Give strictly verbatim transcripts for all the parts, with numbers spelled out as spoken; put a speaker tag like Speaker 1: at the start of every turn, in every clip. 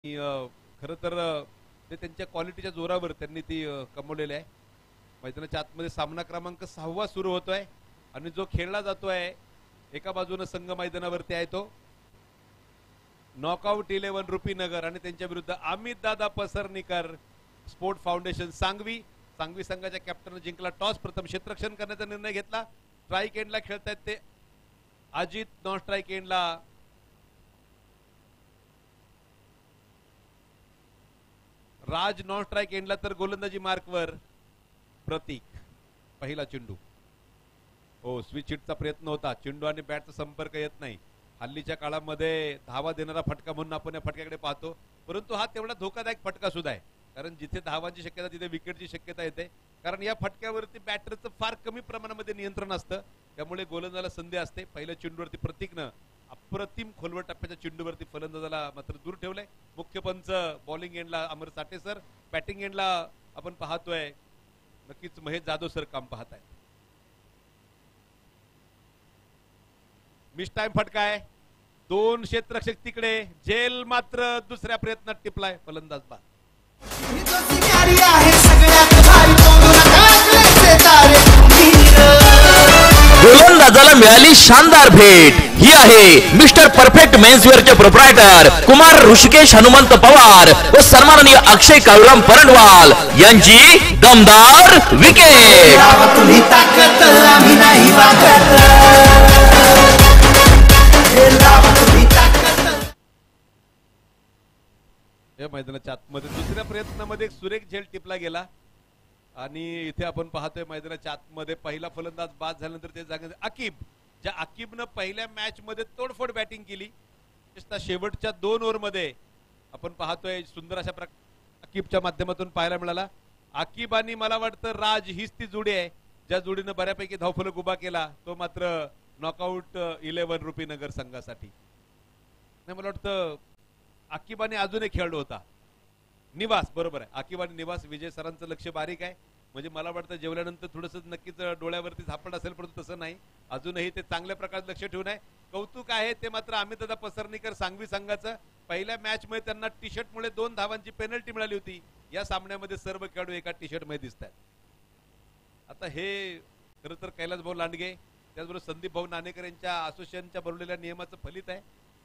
Speaker 1: खरं तर ते त्यांच्या क्वालिटीच्या जोरावर त्यांनी ती कमवलेली आहे. मैदानाच्या आतमध्ये सामना क्रमांक सहावा सुरू होतोय आणि जो खेळला जातोय एका बाजूने संघ मैदानावरती आहे तो नॉकआउट इलेव्हन रुपीनगर आणि त्यांच्या विरुद्ध अमित दादा पसरनीकर स्पोर्ट फाउंडेशन सांगवी. सांगवी संघाच्या कॅप्टन जिंकला टॉस. प्रथम क्षेत्ररक्षण करण्याचा निर्णय घेतला. स्ट्राईक एंडला खेळतायत ते अजित. नॉन स्ट्राईक एंडला राज. नॉन स्ट्राईक एंडला तर गोलंदाजी मार्कवर प्रतीक. पहिला चेंडू. हो स्विच हिटचा प्रयत्न होता. चेंडू आणि बॅटचा संपर्क येत नाही. हल्लीच्या काळामध्ये धावा देणारा फटका म्हणून आपण या फटक्याकडे पाहतो, परंतु हा तेवढा धोकादायक फटका सुद्धा आहे, कारण जिथे धावांची शक्यता तिथे विकेटची शक्यता येते. कारण या फटक्यावरती बॅटरचं फार कमी प्रमाणामध्ये नियंत्रण असतं, त्यामुळे गोलंदाजाला संधी असते. पहिल्या चेंडूवरती प्रतीकनं अप्रतिम खोलवर टप्प्याच्या चेंडूवरती फलंदाजाला मात्र दूर ठेवलंय. मुख्य पंच बॉलिंग एंडला अमर साठे सर, बॅटिंग एंडला आपण पाहतोय नक्कीच महेश जाधव सर काम पाहत आहेत. मिस टाइम फटका आहे. दोन क्षेत्ररक्षक तिकडे. जेल मात्र दुसऱ्या प्रयत्नात टिपलाय. फलंदाज बाद.
Speaker 2: गोलंदाजाला मिळाली शानदार भेट. ही आहे मिस्टर परफेक्ट मेन्सवेअरचे प्रोप्रायटर कुमार ऋषिकेश हनुमंत पवार व सन्माननीय अक्षय काळुराम परंडवाल यांची दमदार विकेट.
Speaker 1: या मैदानाच्या आतमध्ये दुसऱ्या प्रयत्नामध्ये सुरेख झेल टिपला गेला आणि इथे आपण पाहतोय मैदानाच्या आतमध्ये पहिला फलंदाज बाद झाल्यानंतर ते जागे आकिब, ज्या आकिबनं पहिल्या मॅच मध्ये तोडफोड बॅटिंग केली. शेवटच्या दोन ओव्हर मध्ये आपण पाहतोय सुंदर अशा प्रकार आकिबच्या माध्यमातून पाहायला मिळाला. आकिब आणि मला वाटतं राज हीच ती जोडी आहे ज्या जोडीनं बऱ्यापैकी धावफलक उभा केला. तो मात्र नॉकआउट इलेव्हन रुपीनगर संघासाठी. नाही मला वाटतं आकिब आणि अजून एक खेळाडू होता निवास. बरोबर आहे, आकिब आणि निवास. विजय सरांचं लक्ष बारीक आहे, म्हणजे मला वाटतं जेवल्यानंतर थोडंसं नक्कीच डोळ्यावरती झापड असेल, परंतु तसं नाही. अजूनही ते चांगल्या प्रकारे लक्ष ठेवून आहे. कौतुक आहे ते मात्र अमितदादा पसरनीकर सांगवी संघाचं. पहिल्या मॅच मध्ये त्यांना टी शर्ट मुळे दोन धावांची पेनल्टी मिळाली होती. या सामन्यामध्ये सर्व खेळाडू एका टी शर्ट मध्ये दिसत आहेत. आता हे खरं तर कैलास भाऊ लांडगे त्याचबरोबर संदीप भाऊ नाणेकर यांच्या असोसिएशनच्या बनवलेल्या नियमाचं फलित आहे.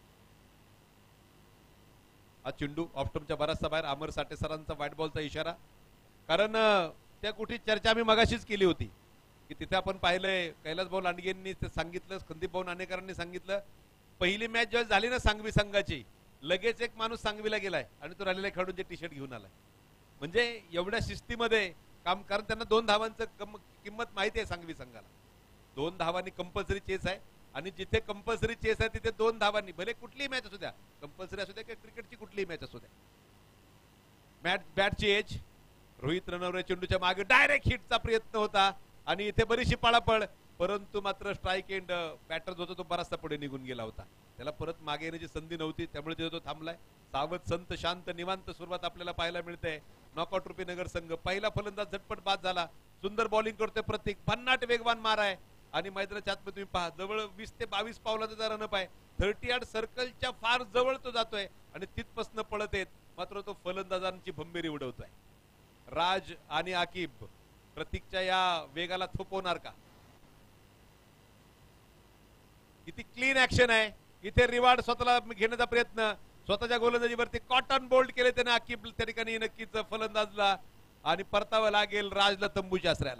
Speaker 1: हा चेंडू ऑफस्टम्पच्या बराचसा बाहेर. अमर साठे सरांचा व्हाईट बॉलचा इशारा, कारण त्या कुठे चर्चा आम्ही मगाशीच केली होती की तिथे आपण पाहिलंय कैलास भाऊ लांडगेंनी सांगितलं, संदीप भाऊ नाणेकरांनी सांगितलं, पहिली मॅच जेव्हा झाली ना सांगवी संघाची, लगेच एक माणूस सांगवीला गेलाय आणि तो राहिलेल्या खेळाडूंचे टी शर्ट घेऊन आलाय. म्हणजे एवढ्या शिस्तीमध्ये काम, कारण त्यांना दोन धावांचं किंमत माहिती आहे सांगवी संघाला. दोन धावांनी कंपल्सरी चेस आहे आणि जिथे कंपल्सरी चेस आहे तिथे दोन धावांनी, भले कुठलीही मॅच असू द्या, कंपल्सरी असू द्या किंवा क्रिकेटची कुठलीही मॅच असू द्या. मॅच बॅटची एज. रोहित रनौरे चेंडूच्या मागे डायरेक्ट हिटचा प्रयत्न होता आणि इथे बरीचशी पळापळ, परंतु मात्र स्ट्राईक एंड बॅटर जो होता तो बराचसा पुढे निघून गेला होता. त्याला परत मागे येण्याची संधी नव्हती, त्यामुळे तो थांबलाय. सावध संत शांत निवांत सुरुवात आपल्याला पाहायला मिळते. नॉकआउट रुपीनगर संघ. पहिला फलंदाज झटपट बाद झाला. सुंदर बॉलिंग करतोय प्रतीक. भन्नाट वेगवान मार आहे आणि मैदानाच्या आतमध्ये तुम्ही पहा जवळ वीस ते बावीस पावलाचा रनअप आहे. थर्टी यार्ड सर्कलच्या फार जवळ तो जातोय आणि तिथपासून पळत येत मात्र तो फलंदाजांची भंबेरी उडवतोय. राज आणि आकिब प्रतीकच्या या वेगाला थोपवणार का? किती क्लीन ऍक्शन आहे. इथे रिवार्ड स्वतःला घेण्याचा प्रयत्न, स्वतःच्या गोलंदाजीवरती कॉटन बोल्ड केले त्याने आकिब त्या ठिकाणी नक्कीच फलंदाजला, आणि परतावं लागेल राजला तंबूच्या आश्रयाला.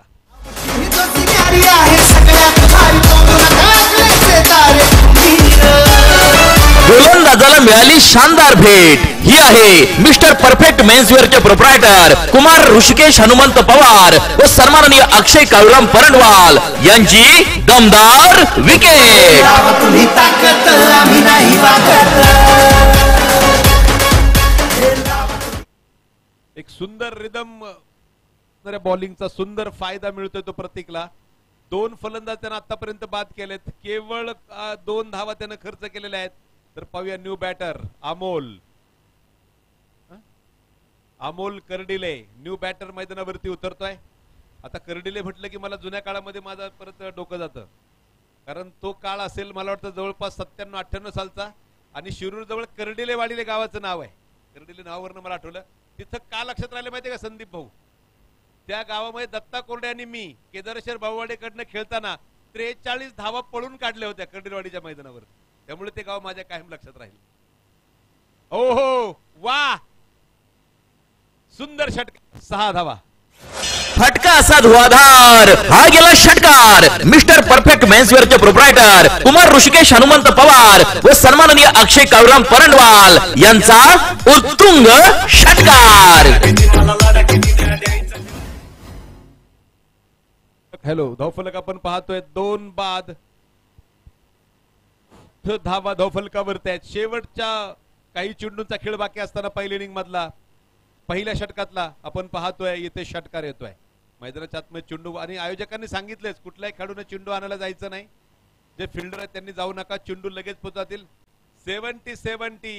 Speaker 2: गोलंदाजाला मिळाली शानदार भेट. ही आहे मिस्टर परफेक्ट मेन्सवेअरचे प्रोप्रायटर कुमार ऋषिकेश हनुमंत पवार व सन्माननीय अक्षय काळुराम परंडवाल यांची दमदार विकेट.
Speaker 1: एक सुंदर रिदम बॉलिंगचा सुंदर फायदा मिळतोय तो प्रतीकला. दोन फलंदाज त्यानं आतापर्यंत बाद केलेत. केवळ दोन धावा त्यानं खर्च केलेल्या आहेत. तर पाहूया new batter Amol. Amol Kardile new batter मैदानावरती उतरतोय. आता कर्डिले म्हटलं की मला जुन्या काळामध्ये माझा परत डोकं जातं, कारण तो काळ असेल मला वाटतं जवळपास सत्त्याण्णव अठ्ठ्याण्णव सालचा आणि शिरूर जवळ कर्डिलेवाडीले गावाचं नाव आहे. कर्डिले नावावरनं मला आठवलं. तिथं का लक्षात राहिलं माहितीये का संदीप भाऊ, त्या गावामध्ये दत्ता कोरडे आणि मी केदारेश्वर भाऊवाडेकडनं खेळताना त्रेचाळीस धावा पळून काढल्या होत्या कर्डिलवाडीच्या मैदानावर. त्यामुळे ते गाव माझ्या कायम लक्षात राहील. ओ हो वा, सुंदर षटकार, सहा धावा.
Speaker 2: फटका असा धुवाधार, हा गेला षटकार. मिस्टर परफेक्ट मेन्सवेअरचे प्रोप्रायटर कुमार ऋषिकेश हनुमंत पवार व सन्माननीय अक्षय काळूराम परंडवाल यांचा उत्तुंग षटकार.
Speaker 1: हॅलो, धावफलक आपण पाहतोय दोन बाद धावा धावफलकावरती आहेत. शेवटच्या काही चेंडूंचा खेळ बाकी असताना पहिल्या इनिंग मधला पहिल्या षटकातला आपण पाहतोय इथे षटकार येतोय. मैदानाच्या आतमध्ये चेंडू आणि आयोजकांनी सांगितलेच कुठल्याही खेळाडूने चेंडू आणायला जायचं नाही. जे फिल्डर आहेत त्यांनी जाऊ नका, चेंडू लगेच पोहोचतील. Seventy seventy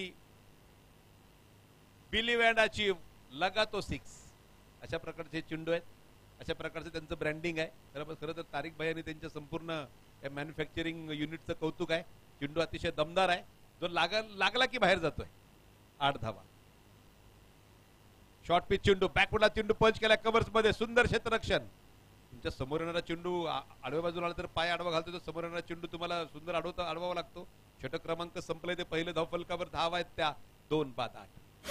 Speaker 1: believe and achieve लगातो सिक्स अशा प्रकारचे चेंडू आहेत. अशा प्रकारचं त्यांचं ब्रँडिंग आहे. खरं तर तारिक भाई आणि त्यांच्या संपूर्ण मॅन्युफॅक्चरिंग युनिटचं कौतुक आहे. चेंडू अतिशय दमदार आहे, जो लागा लागला की बाहेर जातोय. आठ धावा. शॉर्ट पिच चेंडू, बॅकवर्डला चेंडू पंच केला कव्हर्स मध्ये, सुंदर क्षेत्ररक्षण. तुमच्या समोर येणारा चेंडू आडव्या बाजूला आला तर पाय आडवा घालतो, तर समोर येणारा चेंडू तुम्हाला सुंदर आडवता अडवावा लागतो. षटक क्रमांक संपले ते पहिले धावफलकावर धावा आहेत त्या दोन बाद आठ.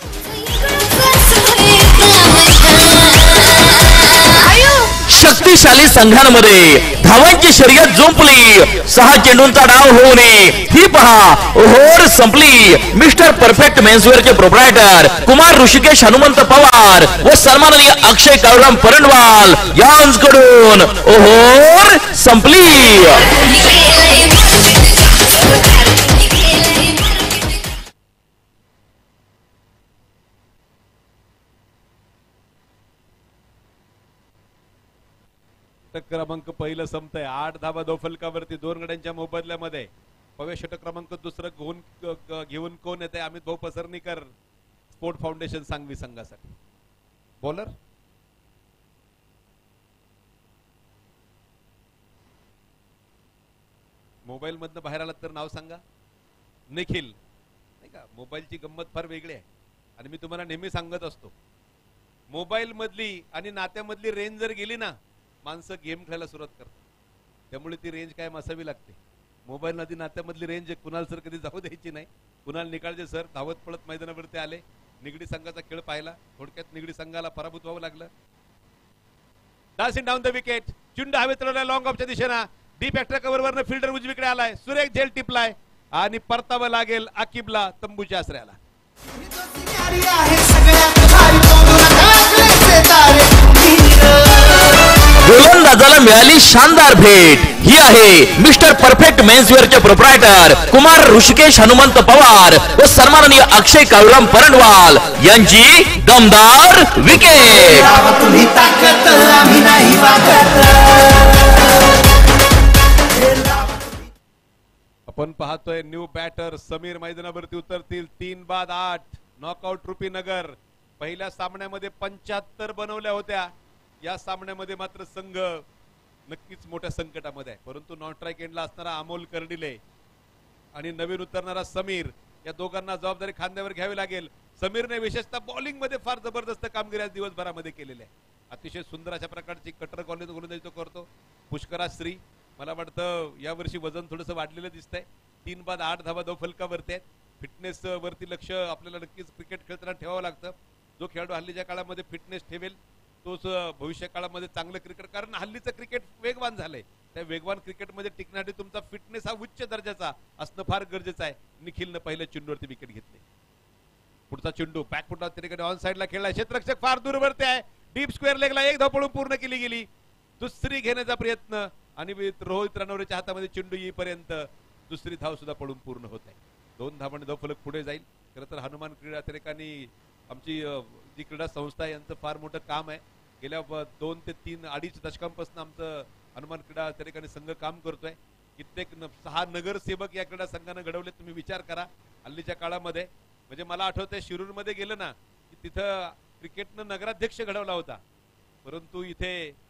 Speaker 2: शक्तिशाली संघांमध्ये धावांची शर्यत जुंपली. सहा चेंडूंचा डाव होऊ नये ही पहा ओव्हर संपली. मिस्टर परफेक्ट मेन्सवेअरचे प्रोप्रायटर कुमार ऋषिकेश हनुमंत पवार व सन्माननीय अक्षय काळूराम परंडवाल यांकडून ओव्हर संपली.
Speaker 1: क्रमांक पहिलं संपतंय. आठ धावा धावफलकावरती दोन गड्यांच्या मोबदल्यामध्ये. पवे षटक क्रमांक दुसरं घेऊन घेऊन कोण येते? अमित भाऊ पसरनीकर, स्पोर्ट फाउंडेशन सांगवी संघासाठी. बॉलर मोबाईल मधनं बाहेर आलात तर नाव सांगा. निखिल. नाही का, मोबाईलची गंमत फार वेगळी आहे आणि मी तुम्हाला नेहमी सांगत असतो, मोबाईल मधली आणि नात्यामधली रेंज जर गेली ना, माणसं गेम खेळायला सुरुवात करतात. त्यामुळे ती रेंज कायम असावी लागते. मोबाईल नदी नात्यामधली रेंज कुणाल सर कधी जाऊ द्यायची नाही. कुणाल निकाळजे सर धावत पळत मैदानावरती आले. निगडी संघाचा खेळ पाहिला. थोडक्यात निगडी संघाला पराभूत व्हावं लागलं. Dancing down the wicket. चेंडू हवेत तरळला लॉंग ऑफच्या दिशेनं. डीप एक्स्ट्रा कव्हर वरनं फिल्डर उजवीकडे आलाय. सुरेख झेल टिपलाय आणि परतावं लागेल आकिबला तंबूच्या आसऱ्याला.
Speaker 2: गोलंदाजाला मिळाली शानदार भेट. ही आहे मिस्टर परफेक्ट मेन्सवेअरचे प्रोप्रायटर कुमार ऋषिकेश हनुमंत पवार व सन्माननीय अक्षय काळूराम परंडवाल यांची दमदार विकेट.
Speaker 1: आपण पाहतोय न्यू बॅटर समीर मैदानावरती उतरतील. तीन बाद आठ. नॉकआउट रुपी नगर. पहिल्या सामन्यामध्ये पंच्याहत्तर बनवल्या होत्या. या सामन्यामध्ये मात्र संघ नक्कीच मोठ्या संकटामध्ये आहे. परंतु नॉन स्ट्राईक एंडला असणारा अमोल कर्डिले आणि नवीन उतरणारा समीर, या दोघांना जबाबदारी खांद्यावर घ्यावी लागेल. समीरने विशेषतः बॉलिंग मध्ये फार जबरदस्त कामगिरी आज दिवसभरामध्ये केलेली आहे. अतिशय सुंदर अशा प्रकारची कटर कॉलेज गोलंदाजी तो करतो. पुष्करा श्री, मला वाटतं यावर्षी वजन थोडंसं वाढलेलं दिसतंय. तीन बाद आठ धावा धावफलकावरती आहेत. फिटनेस वरती लक्ष आपल्याला नक्कीच क्रिकेट खेळताना ठेवावं लागतं. जो खेळाडू हल्लीच्या काळामध्ये फिटनेस ठेवेल तोच भविष्य काळामध्ये चांगलं क्रिकेट, कारण हल्लीचं क्रिकेट वेगवान झालंय. त्या वेगवान क्रिकेटमध्ये टिकण्यासाठी तुमचा फिटनेस हा उच्च दर्जाचा असणं फार गरजेचं आहे. निखिलनं पहिल्या चेंडूवरती विकेट घेतली. पुढचा चेंडू बॅकफुटला तिकडे ऑन साइडला खेळला. क्षेत्ररक्षक फार दूरवरती आहे. डीप स्क्वेअर लेगला एक धाव पळून पूर्ण केली गेली. दुसरी घेण्याचा प्रयत्न आणि रोहित रनौरेच्या हातामध्ये चेंडू येईपर्यंत दुसरी धाव सुद्धा पळून पूर्ण होत आहे. दोन धावांनी धावफलक पुढे जाईल. खरं तर हनुमान क्रीडा अतिरेकांनी आमची जी क्रीडा संस्था आहे यांचं फार मोठं काम आहे. गेल्या दोन ते तीन अडीच दशकांपासून आमचं हनुमान क्रीडा त्या ठिकाणी संघ काम करतोय. कित्येक सहा नगरसेवक या क्रीडा संघानं घडवले. तुम्ही विचार करा हल्लीच्या काळामध्ये. म्हणजे मला आठवतंय शिरूर मध्ये गेलं ना की तिथं क्रिकेटनं नगराध्यक्ष घडवला होता. परंतु इथे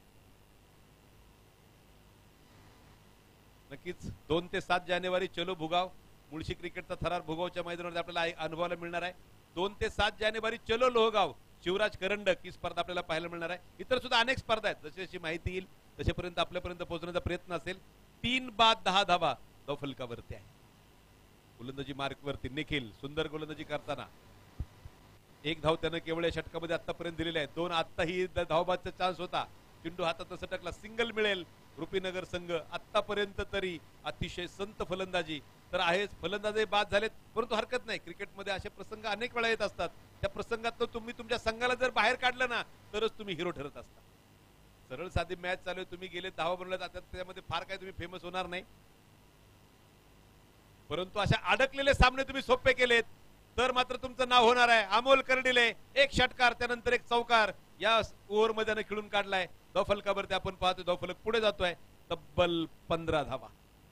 Speaker 1: नक्कीच दोन ते सात जानेवारी चलो भुगाव मुळशी क्रिकेटचा थरार भुगावच्या मैदानावर आपल्याला अनुभवायला मिळणार आहे. दोन ते सात जानेवारी चलो लोहगाव शिवराज करंडक ही स्पर्धा आपल्याला पाहायला मिळणार आहे. इतर सुद्धा अनेक स्पर्धा आहेत, जशी जशी माहिती येईल तसेपर्यंत आपल्यापर्यंत पोहोचण्याचा प्रयत्न असेल. तीन बाद दहा धावा धावफलकावरती आहे. गोलंदाजी मार्कवरती निखिल सुंदर गोलंदाजी करताना एक धाव त्यानं केवळ या षटकामध्ये आतापर्यंत दिलेले आहे. दोन आत्ताही धावबादचा चान्स होता, चेंडू हातात सटकला, सिंगल मिळेल. रुपीनगर संघ आतापर्यंत तरी अतिशय संत फलंदाजी तर आहेच. फलंदाजी बाद झालेत परंतु हरकत नाही, क्रिकेटमध्ये असे प्रसंग अनेक वेळा येत असतात. त्या प्रसंगात तुम्ही तुमच्या संघाला जर बाहेर काढलं ना तरच तुम्ही हिरो ठरत असता. सरळ साधी मॅच चालू आहे, तुम्ही गेले धावा बनवल्या जातात, त्यामध्ये फार काय तुम्ही फेमस होणार नाही. परंतु अशा अडकलेले सामने तुम्ही सोपे केलेत तर मात्र तुमचं नाव होणार आहे. अमोल कर्डिले एक षटकार त्यानंतर एक चौकार या ओव्हर मध्ये खेळून काढलाय. धावफलकावरती आपण पाहतो धावफलक पुढे जातोय तब्बल पंधरा धावा.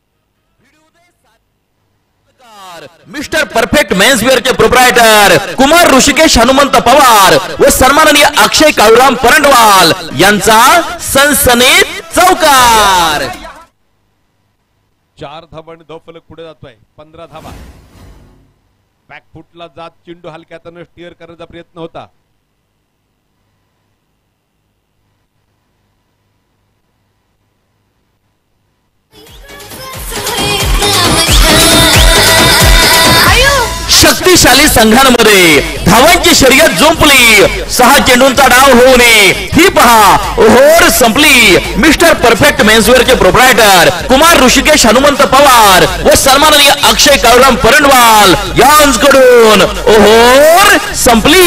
Speaker 2: मिस्टर परफेक्ट मेन्सवेअर चे प्रोप्रायटर कुमार ऋषिकेश हनुमंत पवार व सन्माननीय अक्षय काळूराम परंडवाल यांचा सनसनीत चौकार.
Speaker 1: चार धावांनी धावफलक पुढे जातोय पंधरा धावा. बॅकफुटला जात चेंडू हलक्यातनं स्टिअर करण्याचा प्रयत्न होता.
Speaker 2: शक्तिशाली संघांमध्ये धावांची शर्यत जुंपली. सहा चेंडूंचा डाव होऊ नये ही पहा ओव्हर संपली. मिस्टर परफेक्ट मेन्सवेअर चे प्रोप्रायटर कुमार ऋषिकेश हनुमंत पवार व सन्माननीय अक्षय काळूराम परंडवाल यांच्याकडून ओव्हर संपली.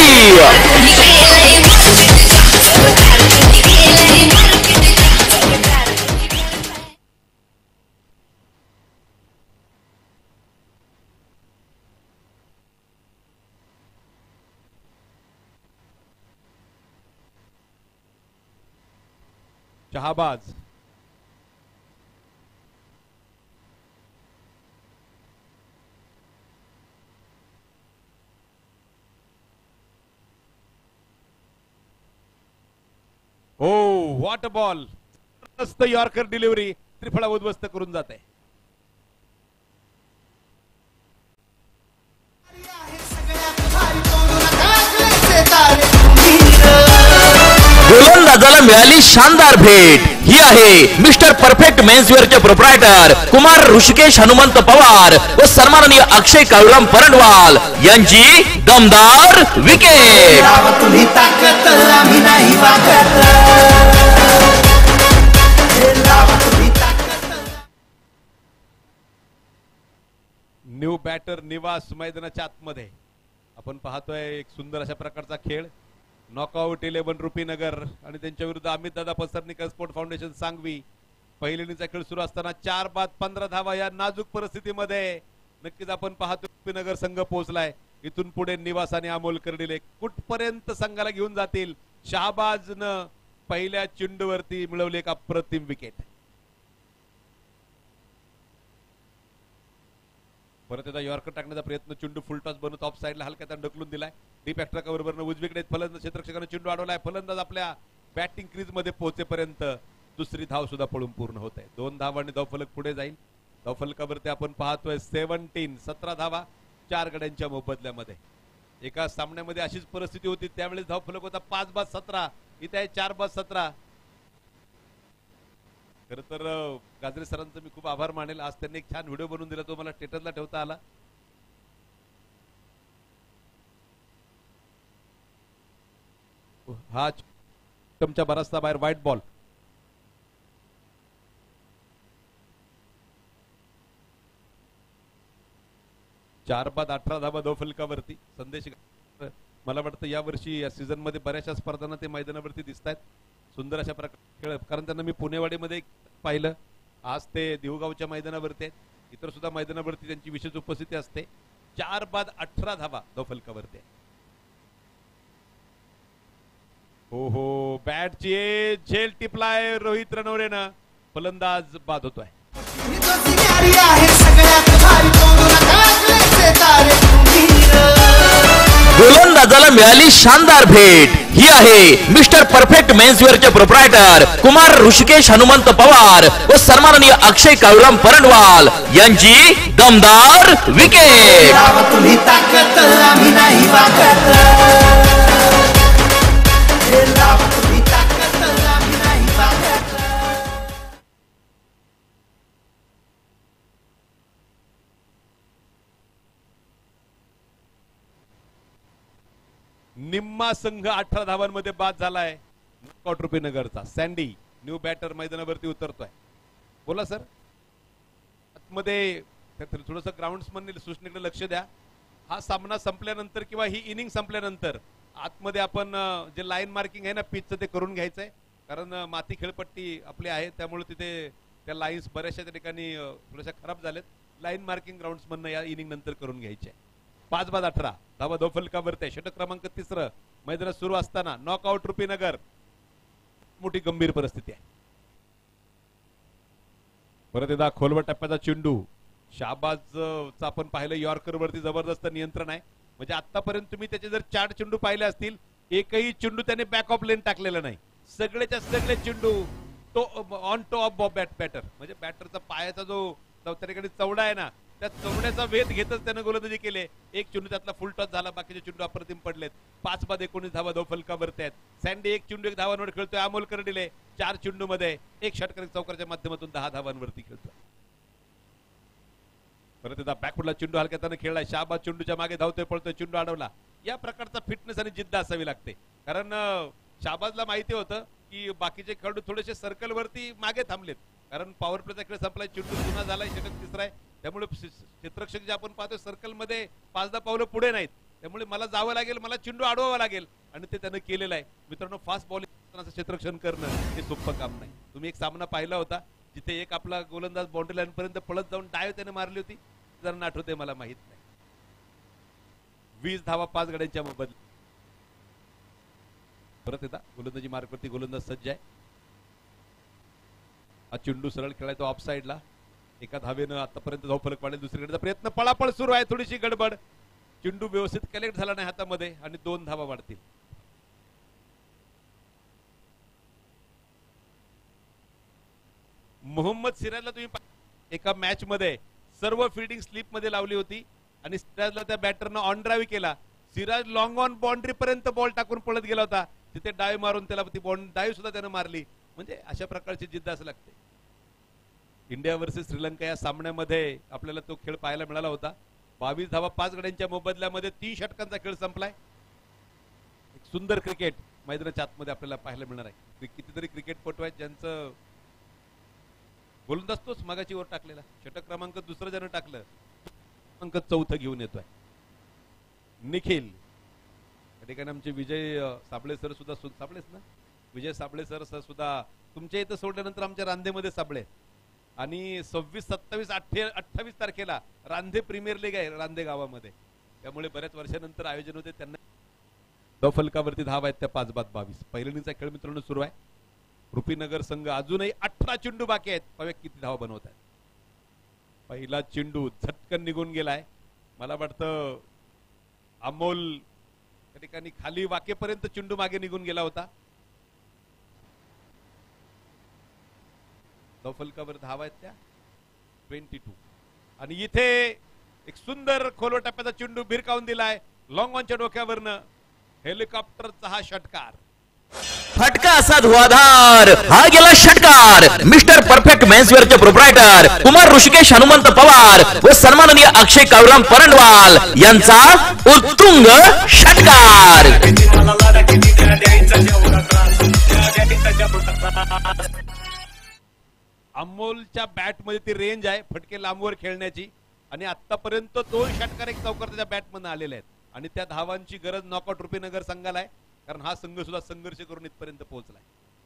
Speaker 1: Shahbaz oh what a ball. मस्त यॉर्कर डिलिव्हरी त्रिफळा उद्ध्वस्त करून जाते.
Speaker 2: गोलंदाजाला मिळाली शानदार भेट ही आहे मिस्टर परफेक्ट मेन्सवेअर चे प्रोप्रायटर कुमार ऋषिकेश हनुमंत पवार व सन्माननीय अक्षय काळूराम परंडवाल यांची दमदार विकेट.
Speaker 1: न्यू बॅटर निवास मैदानाच्या आतमध्ये आपण पाहतोय एक सुंदर अशा प्रकारचा खेळ. नॉकआउट इलेव्हन रुपीनगर आणि त्यांच्या विरुद्ध अमित दादा पसरनीकर स्पोर्ट फाउंडेशन सांगवी. पहिलीचा खेळ सुरू असताना चार बाद पंधरा धावा या नाजूक परिस्थितीमध्ये नक्कीच आपण पाहतो रुपीनगर संघ पोहोचलाय. इथून पुढे निवास आणि अमोल कर्डिले कुठपर्यंत संघाला घेऊन जातील. शहाबाजनं पहिल्या चेंडूवरती मिळवली एक अप्रतिम विकेट. परत एकदा यॉर्कर टाकण्याचा प्रयत्न, चेंडू फुलटॉस बनवत ऑफ साइडला हलक्यात ढकलून दिलाय. डीप एक्स्ट्रा बरोबर उजवीकडे फलंदाज क्षेत्ररक्षकाने चेंडू अडवलाय. फलंदाज आपल्या बॅटिंग क्रीज मध्ये पोहोचेपर्यंत दुसरी धाव सुद्धा पळून पूर्ण होत आहे. दोन धावांनी धावफलक पुढे जाईल. धावफलकावरती आपण पाहतोय सेव्हन्टीन सतरा धावा चार गड्यांच्या मोबदल्यामध्ये. एका सामन्यामध्ये अशीच परिस्थिती होती, त्यावेळेस धावफलक होता पाच बाद सतरा, इथे आहे चार बाद सतरा. खर तर गाजरे सरांचं मी खूप आभार मानेल. आज त्यांनी एक छान व्हिडिओ बनवून दिला, तो मला स्टेटसला ठेवता आला. हा तुमच्या बराचसा बाहेर व्हाईट बॉल. चार बाद अठरा धावा धावफलकावरती. संदेश मला वाटतं यावर्षी या सीझन मध्ये बऱ्याचशा स्पर्धांना ते मैदानावरती दिसत आहेत. सुंदर अशा प्रकार, कारण त्यांना मी पुणेवाडीमध्ये पाहिलं. आज ते देवगावच्या मैदानावरती आहेत. इतर सुद्धा मैदानावरती त्यांची विशेष उपस्थिती असते. चार बाद अठरा धावा धावफलकावरती. हो हो बॅटची झेल टिपलाय रोहित रणवरेनं. फलंदाज बाद होतोय.
Speaker 2: गोलंदाज गोलंदाजाला मिळाली शानदार भेट. ही आहे मिस्टर परफेक्ट मेन्सवेअरचे प्रोप्रायटर कुमार ऋषिकेश हनुमंत पवार व सन्माननीय अक्षय काळुराम परंडवाल यांची दमदार विकेट.
Speaker 3: तुम्ही ताकद आम्ही नाही वाकत. तुम्ही ताकद आम्ही नाही वाकत.
Speaker 1: निम्मा संघ अठरा धावांमध्ये बाद झालाय. नॉकआउट रुपीनगरचा सँडी न्यू बॅटर मैदानावरती उतरतोय. बोला सर. आतमध्ये थोडस ग्राउंड्समन सूचनेकडे लक्ष द्या. हा सामना संपल्यानंतर किंवा ही इनिंग संपल्यानंतर आतमध्ये आपण जे लाईन मार्किंग आहे ना पिचचं ते करून घ्यायचंय. कारण माती खेळपट्टी आपली आहे त्यामुळे तिथे त्या लाईन्स बऱ्याचशा त्या ठिकाणी थोड्याशा खराब झाल्यात. लाईन मार्किंग ग्राउंड्समन या इनिंग नंतर करून घ्यायचे. पाच बाद अठरा धावा दो फलकावरती आहे. षटक क्रमांक तिसरं मैदानात सुरू असताना नॉकआउट रुपीनगर. मोठी गंभीर परिस्थिती आहे. परत एकदा खोलवर टप्प्याचा चेंडू. शाहबाजचं आपण पाहिलं यॉर्कर वरती जबरदस्त नियंत्रण आहे. म्हणजे आतापर्यंत तुम्ही त्याचे जर चार चेंडू पाहिले असतील एकही चेंडू त्याने बॅक ऑफ लेन टाकलेला नाही. सगळेच्या सगळे चेंडू तो on top of bat batter म्हणजे बॅटरचा पायाचा जो त्या ठिकाणी चवडा आहे ना त्या चवड्याचा वेध घेतच त्यानं गोलंदाजी केले. एक चेंडू त्यातला फुल टॉस झाला. बाकीचे चेंडू अप्रतिम पडलेत. पाच बाद एकोणीस धावा दो फलकावरती आहेत. सँडी एक चेंडू एक धावांवर खेळतोय. अमोल कर्डिले चार चेंडू मध्ये एक षटकार चौकारच्या माध्यमातून दहा धावांवरती खेळतोय. परत एकदा बॅकफुटला चेंडू हलक्या त्यानं खेळलाय. शाहबाज चेंडूच्या मागे धावतोय पळतोय. चेंडू अडवला. या प्रकारचा फिटनेस आणि जिद्द असावी लागते. कारण शाहबाजला माहिती होतं की बाकीचे खेळाडू थोडेसे सर्कल वरती मागे थांबलेत. कारण पॉवर प्लेचा खेळ संपलाय. चेंडू जुना झालाय. षटक तिसरा आहे. त्यामुळे क्षेत्ररक्षक जे आपण पाहतो सर्कल मध्ये पाच दहा पावलं पुढे नाहीत. त्यामुळे मला जावं लागेल. मला चेंडू अडवावा लागेल आणि ते त्यानं केलेलं आहे. मित्रांनो फास्ट बॉलिंग क्षेत्ररक्षण करणं हे सोपं काम नाही. तुम्ही एक सामना पाहिला होता जिथे एक आपला गोलंदाज बाउंड्री लाईन पर्यंत पळत जाऊन डायव त्याने मारली होती. जर आठवते मला माहित नाही. वीस धावा पाच गड्यांच्या बदल. परत येता गोलंदाजी मार्कवरती गोलंदाज सज्ज आहे. हा चेंडू सरळ खेळायचा ऑफ साइडला. एका धावेनं आतापर्यंत धाव फलक पाडेल. दुसरीकडचा प्रयत्न पळापळ सुरू आहे. थोडीशी गडबड. चेंडू व्यवस्थित कलेक्ट झाला नाही हातामध्ये आणि दोन धावा वाढतील. मोहम्मद सिराजला तुम्ही एका मॅच मध्ये सर्व फिल्डिंग स्लिप मध्ये लावली होती आणि सिराजला त्या बॅटरनं ऑन ड्राईव्ह केला. सिराज लॉंग ऑन बाउंड्री पर्यंत बॉल टाकून पळत गेला होता. तिथे डाय मारून त्याला ती बॉल डाय सुद्धा त्यानं मारली. म्हणजे अशा प्रकारची जिद्द असं लागते. इंडिया वर्सेस श्रीलंका या सामन्यामध्ये आपल्याला तो खेळ पाहायला मिळाला होता. बावीस धावा पाच गड्यांच्या मोबदल्यामध्ये तीन षटकांचा खेळ संपलाय. एक सुंदर क्रिकेट मैदानाच्या आतमध्ये आपल्याला पाहायला मिळणार आहे. कितीतरी क्रिकेटपटू आहेत ज्यांचं गोलंदाज तोच मागाची वर टाकलेला. षटक क्रमांक दुसरं ज्यानं टाकलं क्रमांक चौथं घेऊन येतोय निखिल. त्या ठिकाणी आमचे विजय साबळे सर सुद्धा साबळेच ना विजय साबळे सर सुद्धा तुमच्या इथं सोडल्यानंतर आमच्या रांधेमध्ये साबळे आणि सव्वीस सत्तावीस अठ्ठावीस तारखेला रांधे प्रीमियर लीग आहे रांधे गावामध्ये. त्यामुळे बऱ्याच वर्षानंतर आयोजन होते. त्यांना दो फलकावरती धाव आहेत त्या पाच बाद बावीस. पहिल्यांदा खेळ मित्रांनो सुरू आहे. रुपीनगर संघ अजूनही अठरा चेंडू बाकी आहेत. पाहूया किती धावा बनवत आहेत. पहिला चेंडू झटकन निघून गेलाय. मला वाटतं अमोल त्या ठिकाणी खाली वाकेपर्यंत चेंडू मागे निघून गेला होता. फलकावर धावा आहेत त्या बावीस. आणि इथे एक सुंदर खोलवर टप्प्याचा चेंडू भिरकावून दिलाय. लॉंग ऑनच्या डोक्यावरनं हेलिकॉप्टरचा हा षटकार.
Speaker 2: फटका असा धुवाधार. हा गेला षटकार. मिस्टर परफेक्ट मेन्सवेअरचे प्रोप्रायटर कुमार ऋषिकेश हनुमंत पवार व सन्माननीय अक्षय काळुराम परंडवाल यांचा उत्तुंग षटकार.
Speaker 1: अमोलच्या बॅट मध्ये ती रेंज आहे फटके लांबवर खेळण्याची आणि आतापर्यंत दोन षटकार एक चौकारच्या बॅट मधून आलेले आहेत आणि त्या धावांची गरज नॉकआउट रुपीनगर संघाला आहे. कारण हा संघ सुद्धा संघर्ष करून इथपर्यंत पोहोचलाय.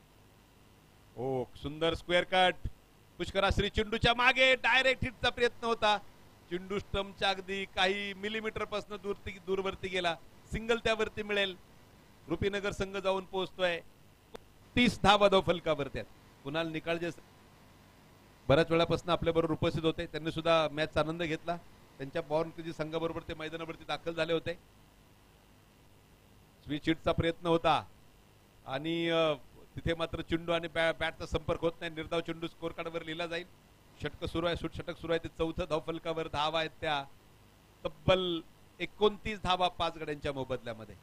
Speaker 1: ओ सुंदर स्क्वेअर कट. पुष्कराश्री चेंडूच्या मागे डायरेक्ट हिटचा प्रयत्न होता. चेंडू स्टंपच्या अगदी काही मिलीमीटर पासून दूरती दूरवरती गेला. सिंगल त्यावरती मिळेल. रुपीनगर संघ जाऊन पोहोचतोय. तीस धावा दो फलकावरती आहेत. कुणाल निकाळजे बऱ्याच वेळापासून आपल्या बरोबर उपस्थित होते. त्यांनी सुद्धा मॅचचा आनंद घेतला. त्यांच्या बॉर्न संघाबरोबर ते मैदानावरती दाखल झाले होते. स्विच हिटचा प्रयत्न होता आणि तिथे मात्र चेंडू आणि बॅटचा संपर्क होत नाही. निर्धाव चेंडू स्कोर कार्डवर लिहिला जाईल. षटक सुरू आहे, सुट षटक सुरू आहे. ते चौथं धावफलकावर धावा आहेत त्या तब्बल एकोणतीस धावा पाच गड्यांच्या मोबदल्यामध्ये.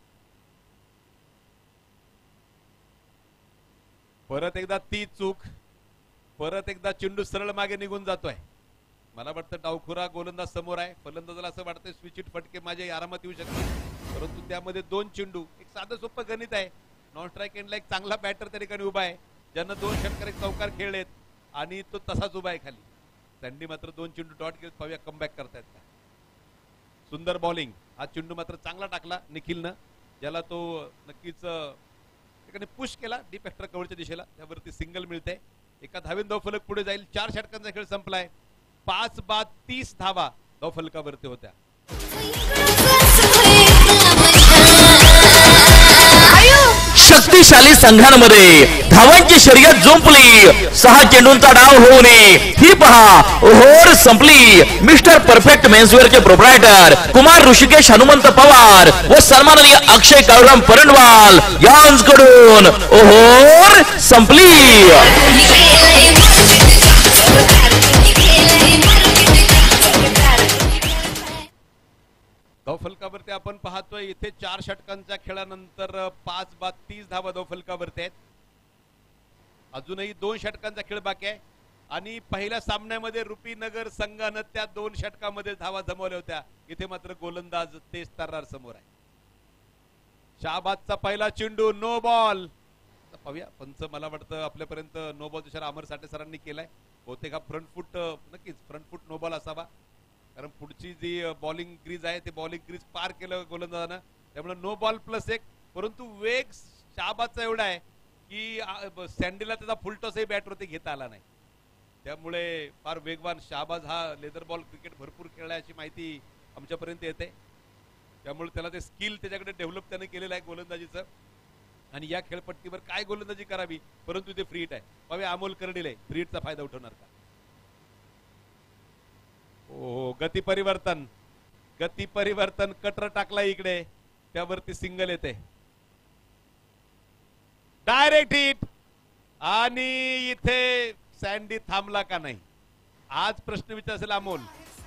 Speaker 1: परत एकदा ती चूक, परत एकदा चेंडू सरळ मागे निघून जातोय. मला वाटतं डावखुरा गोलंदाज समोर आहे. फलंदाजाला असं वाटतंय स्विच हिट फटके माझे आरामात येऊ शकतात, परंतु त्यामध्ये दोन चेंडू. एक साधं सोपं गणित आहे. नॉन स्ट्राईक एंडला एक चांगला बॅटर त्या ठिकाणी उभा आहे, ज्यानं दोन षटकार एक चौकार खेळलेत आणि तो तसाच उभा आहे खाली. त्यांनी मात्र दोन चेंडू डॉट केले. पाहूया कमबॅक करतायत का. सुंदर बॉलिंग. हा चेंडू मात्र चांगला टाकला निखिलनं, ज्याला तो नक्कीच ठिकाणी पुश केला डीप एक्स्ट्रा कव्हरच्या दिशेला. त्यावरती सिंगल मिळते. एका धावेन धावफलक पुढे जाईल. चार षटकांचा खेळ संपलाय. पाच बाद तीस धावा धावफलकावरती होत्या.
Speaker 2: शक्तिशाली संघांमध्ये धावांची शर्यत जुंपली. सहा चेंडूंचा डाव होऊ नये ही पहा ओव्हर संपली. मिस्टर परफेक्ट मेन्सवेअरचे प्रोप्रायटर कुमार ऋषिकेश हनुमंत पवार व सन्माननीय अक्षय काळूराम परंडवाल यांच्याकडून ओव्हर संपली.
Speaker 1: धावफलकावरती आपण पाहतोय इथे चार षटकांच्या खेळानंतर पाच बाद तीस धावा धावफलकावरती आहेत. अजूनही दोन षटकांचा खेळ बाकी आहे आणि पहिल्या सामन्यामध्ये रुपीनगर संघानं त्या दोन षटकामध्ये धावा जमवल्या होत्या. इथे मात्र गोलंदाज तेज तर्रार समोर आहे. शाहबादचा पहिला चेंडू नो बॉल. पाहूया पंच मला वाटतं आपल्यापर्यंत नो बॉल इशारा अमर साठे सरांनी केलाय. बहुतेक हा फ्रंट फूट नक्कीच फ्रंट फूट नो बॉल असावा, कारण पुढची जी बॉलिंग क्रीज आहे ते बॉलिंग क्रीज पार केलं गोलंदाजानं, त्यामुळे नो बॉल प्लस एक. परंतु वेग शाहबादचा एवढा आहे की सँडीला त्याचा फुलटॉसही बॅटवरती घेता आला नाही. त्यामुळे फार वेगवान शाहबाज हा लेदर बॉल क्रिकेट भरपूर खेळला अशी माहिती आमच्यापर्यंत येते. त्यामुळे त्याला ते स्किल त्याच्याकडे डेव्हलप त्याने केलेलं आहे गोलंदाजीचं. आणि या खेळपट्टीवर काय गोलंदाजी करावी, परंतु ते फ्री हिट आहे. पाहूया अमोल कर्डिले फ्री हिटचा फायदा उठवणार का. ओ गती परिवर्तन, गती परिवर्तन. कटर टाकला इकडे, त्यावरती सिंगल येते. Direct hit. आणि इथे सँडी थांबला का नाही, आज प्रश्न विचार असेल अमोल.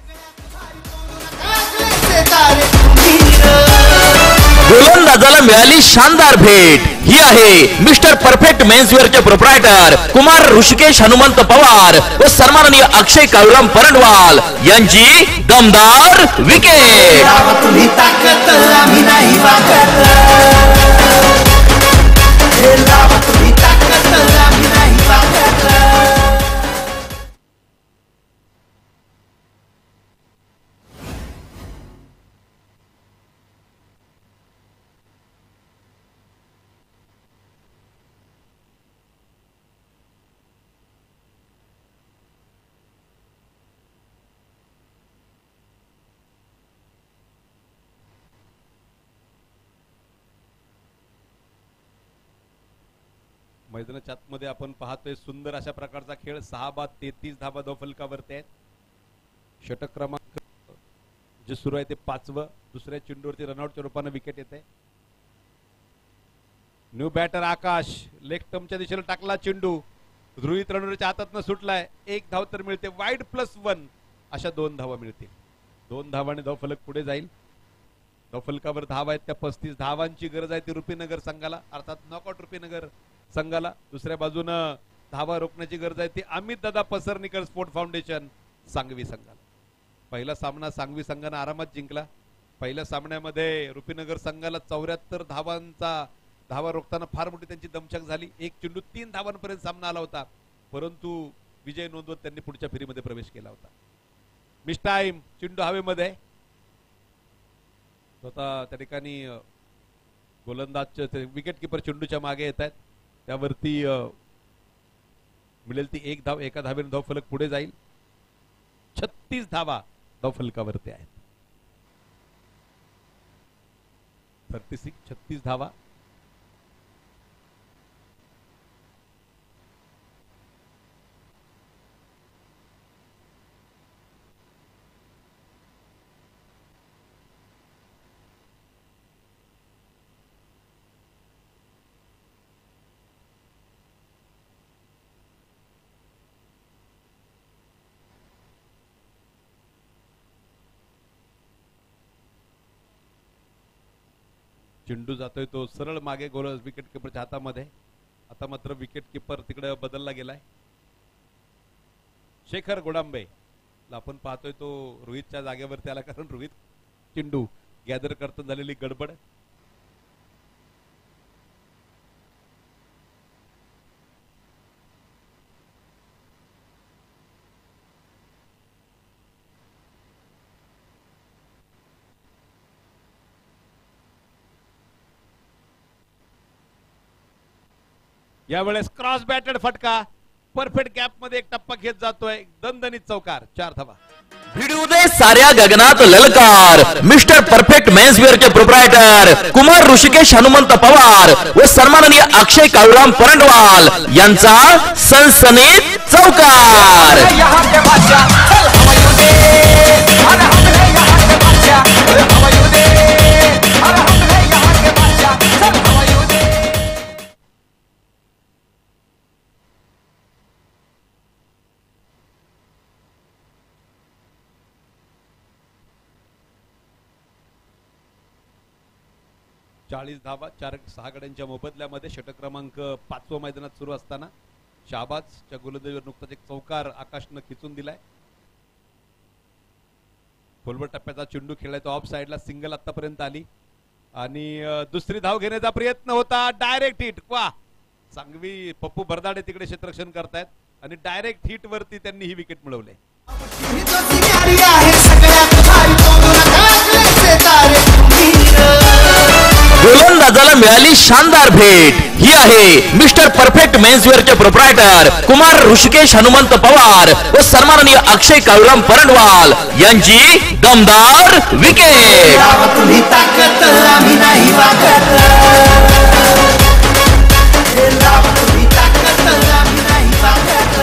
Speaker 2: गोलंदाजाला मिळाली शानदार भेट. ही आहे मिस्टर परफेक्ट मेन्सवेअरचे प्रोप्रायटर कुमार ऋषिकेश हनुमंत पवार व सन्माननीय अक्षय काळूराम परंडवाल यांची दमदार विकेट.
Speaker 3: तुम्ही ताकद आम्ही नाही वागत. तुम्ही ताकद आम्ही नाही वागत.
Speaker 1: मैदानाच्या आतमध्ये आपण पाहतोय सुंदर अशा प्रकारचा खेळ. सहा बाद तेहतीस धावा धावफलकावरती आहेत. षटक क्रमांक जे सुरू आहे ते पाचवं. दुसऱ्या चेंडूवरती रनआउटच्या रूपाने विकेट येते. न्यू बॅटर आकाश लेग स्टंपच्या दिशेला टाकला चेंडू. रोहित रणुरेच्या हातातनं सुटलाय. एक धाव तर मिळते. वाईड प्लस वन अशा दोन धावा मिळतील. दोन धावाने धावफलक पुढे जाईल. धावफलकावर धावा आहेत त्या पस्तीस धावांची गरज आहे ती रुपीनगर संघाला, अर्थात नॉकआउट रुपीनगर संघाला. दुसऱ्या बाजूनं धावा रोखण्याची गरज आहे ती अमित दादा पसरनीकर स्पोर्ट फाउंडेशन सांगवी संघाला. पहिला सामना सांगवी संघानं आरामात जिंकला. पहिल्या सामन्यामध्ये रुपीनगर संघाला चौऱ्याहत्तर धावांचा धावा रोखताना फार मोठी त्यांची दमछाक झाली. एक चेंडू तीन धावांपर्यंत सामना आला होता, परंतु विजय नोंदवत त्यांनी पुढच्या फेरीमध्ये प्रवेश केला होता. Mistime. चेंडू हवेमध्ये. स्वतः त्या ठिकाणी गोलंदाज विकेट किपर चेंडूच्या मागे येत आहेत. त्यावरती मिळेल ती एक धाव. एका धावेने धावफलक पुढे जाईल. छत्तीस धावा धावफलकावरती आहेत. थर्टी सिक्स छत्तीस धावा. चेंडू जातोय तो सरळ मागे गोल विकेट किपरच्या हातामध्ये. आता मात्र विकेट किपर तिकडे बदलला गेलाय. शेखर गोडांबे आपण पाहतोय तो रोहितच्या जागेवरती आला, कारण रोहित चेंडू गॅदर करताना झालेली गडबड. यावेळेस क्रॉस बॅटेड फटका परफेक्ट गॅप मध्ये एक टप्पा घेत जातोय. दणदणीत चौकार, चार धावा.
Speaker 2: भिडू दे साऱ्या गगनात ललकार. मिस्टर परफेक्ट मेन्सवेअर चे प्रोप्रायटर कुमार ऋषिकेश हनुमंत पवार व सन्माननीय अक्षय काळूराम परंडवाल यांचा सनसनीत चौकार.
Speaker 4: यहाँ के बादशाह चल हवाइयों दे, अरे हम है यहाँ के बादशाह चल हवाइयों दे, अरे हम है यहाँ के बादशाह चल हवाइयों दे.
Speaker 1: चाळीस धावा चार सहा गड्यांच्या मोबदल्यामध्ये. षटक क्रमांक पाचवा मैदानात सुरू असताना शाहबाजच्या गोलंदाजीवर नुकताच एक चौकार आकाशनं खिचून दिलाय. खोलवर टप्प्याचा चेंडू खेळलाय तो ऑफ साइडला. सिंगल आतापर्यंत आली आणि दुसरी धाव घेण्याचा प्रयत्न होता. Direct hit. वा, सांगवी पप्पू बरदाडे तिकडे क्षेत्ररक्षण करतायत आणि डायरेक्ट हिट वरती त्यांनी ही विकेट मिळवले.
Speaker 3: ही तो सिंगारी आहे सगळ्यात भारी, तोंडून टाकलेचे तारे तुम्ही.
Speaker 2: गोलंदाजाला मिळाली शानदार भेट. ही आहे मिस्टर परफेक्ट मेन्सवेअर चे प्रोप्रायटर कुमार ऋषिकेश हनुमंत पवार व सन्माननीय अक्षय काळूराम परंडवाल यांची दमदार विकेट.
Speaker 3: लावा तुम्ही ताकद, आम्ही नाही वागत. लावा तुम्ही ताकद, आम्ही नाही वागत.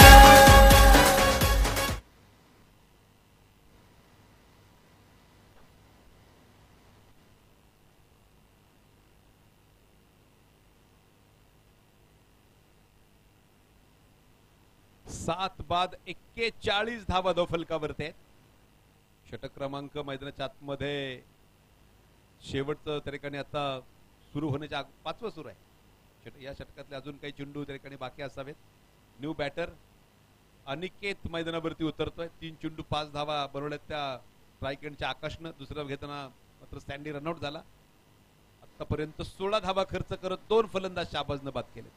Speaker 1: सात बाद एक्केचाळीस धावा धावफलकावरती आहेत. षटक क्रमांक मैदानाच्या आतमध्ये शेवटचं त्या ठिकाणी आता सुरू होण्याच्या पाचवं सुरू आहे. या षटकातले अजून काही चेंडू त्या ठिकाणी बाकी असावेत. न्यू बॅटर अनिकेत मैदानावरती उतरतोय. तीन चेंडू पाच धावा बनवल्यात त्या स्ट्राईक एंडच्या आकाशनं. दुसरा घेताना मात्र स्टँडी रनआउट झाला. आतापर्यंत सोळा धावा खर्च करत दोन फलंदाज शाहबाजनं बाद केले.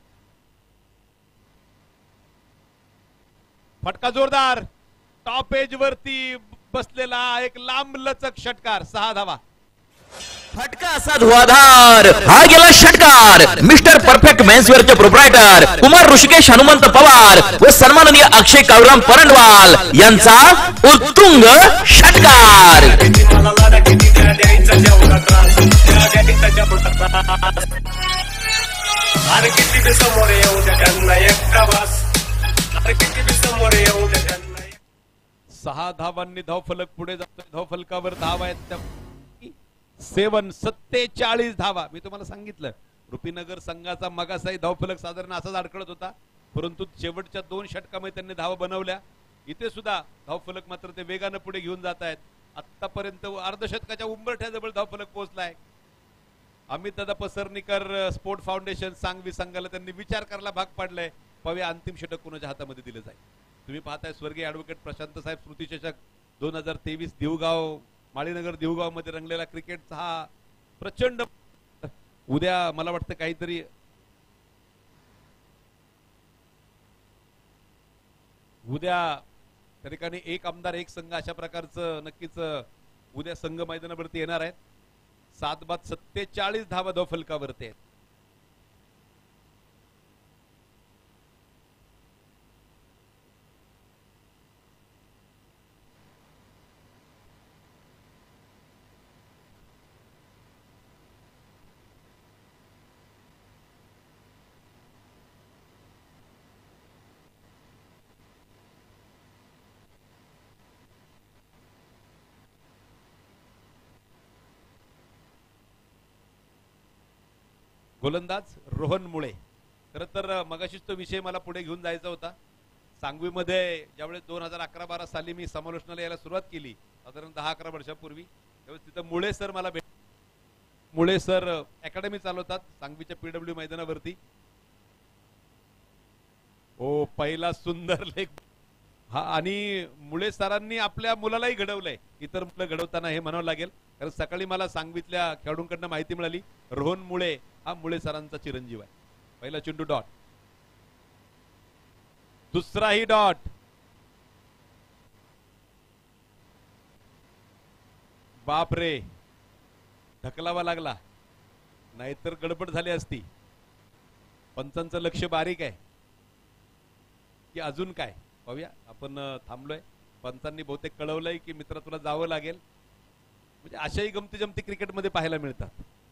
Speaker 1: फटका जोरदार, टॉप एज वरती बसलेला एक लांब लचक षटकार. सहा धावा.
Speaker 2: फटका असा धुवाधार. हा गेला षटकार. मिस्टर परफेक्ट मेन्सवेअर चे प्रोप्रायटर कुमार ऋषिकेश हनुमंत पवार व सन्माननीय अक्षय काळूराम परंडवाल यांचा उत्तुंग षटकार.
Speaker 1: सहा धावांनी धावफलक पुढे जातोय. धावफलकावर धाव आहेत सेवन सत्तेचाळीस धावा. मी तुम्हाला सांगितलं रुपीनगर संघाचा मगासाही धावफलक साधारण असाच अडकळत होता, परंतु शेवटच्या दोन षटकामध्ये त्यांनी धावा बनवल्या. इथे सुद्धा धावफलक मात्र ते वेगानं पुढे घेऊन जात आहेत. आतापर्यंत अर्धशतकाच्या उंबरठ्याजवळ धावफलक पोहोचलाय. अमित दादा पसरनीकर स्पोर्ट फाउंडेशन सांगवी संघाला त्यांनी विचार करायला भाग पाडलाय. पाहूया अंतिम षटक कोणाच्या हातामध्ये दिलं जाईल. तुम्ही पाहताय स्वर्गीय ॲडव्होकेट प्रशांत साहेब स्मृती चषक दोन हजार तेवीस देवगाव माळीनगर देवगाव मध्ये रंगलेला क्रिकेटचा हा प्रचंड. उद्या मला वाटतं काहीतरी उद्या त्या ठिकाणी एक आमदार एक संघ अशा प्रकारचं नक्कीच उद्या संघ मैदानावरती येणार आहेत. सात बाद सत्तेचाळीस धावा धावफलकावरती आहेत. गोलंदाज रोहन मुळे. खर तर मगाशीच तो विषय मला पुढे घेऊन जायचा होता. सांगवीमध्ये ज्यावेळेस दोन हजार अकरा बारा साली मी समालोचनाला यायला सुरुवात केली साधारण दहा अकरा वर्षापूर्वी, त्यावेळेस तिथं मुळे सर मला भेट मुळे सर अकॅडमी चालवतात सांगवीच्या पीडब्ल्यू मैदानावरती. ओ पहिला सुंदर लेख हा, आणि मुळे सरांनी आपल्या मुलालाही घडवलंय. इतर मुलं घडवताना हे म्हणावं लागेल, कारण सकाळी मला सांगवीतल्या खेळाडूंकडनं माहिती मिळाली रोहन मुळे हा मुळे सरांचा चिरंजीव आहे. पहिला चेंडू डॉट, दुसराही डॉट, बाप रे ढकलावा लागला, नाहीतर गडबड झाली असती. पंचांचं लक्ष बारीक आहे की अजून काय पाहूया. आपण थांबलोय, पंचांनी बहुतेक कळवलंय की मित्र तुला जावं लागेल. म्हणजे अशाही गमती जमती क्रिकेटमध्ये पाहायला मिळतात.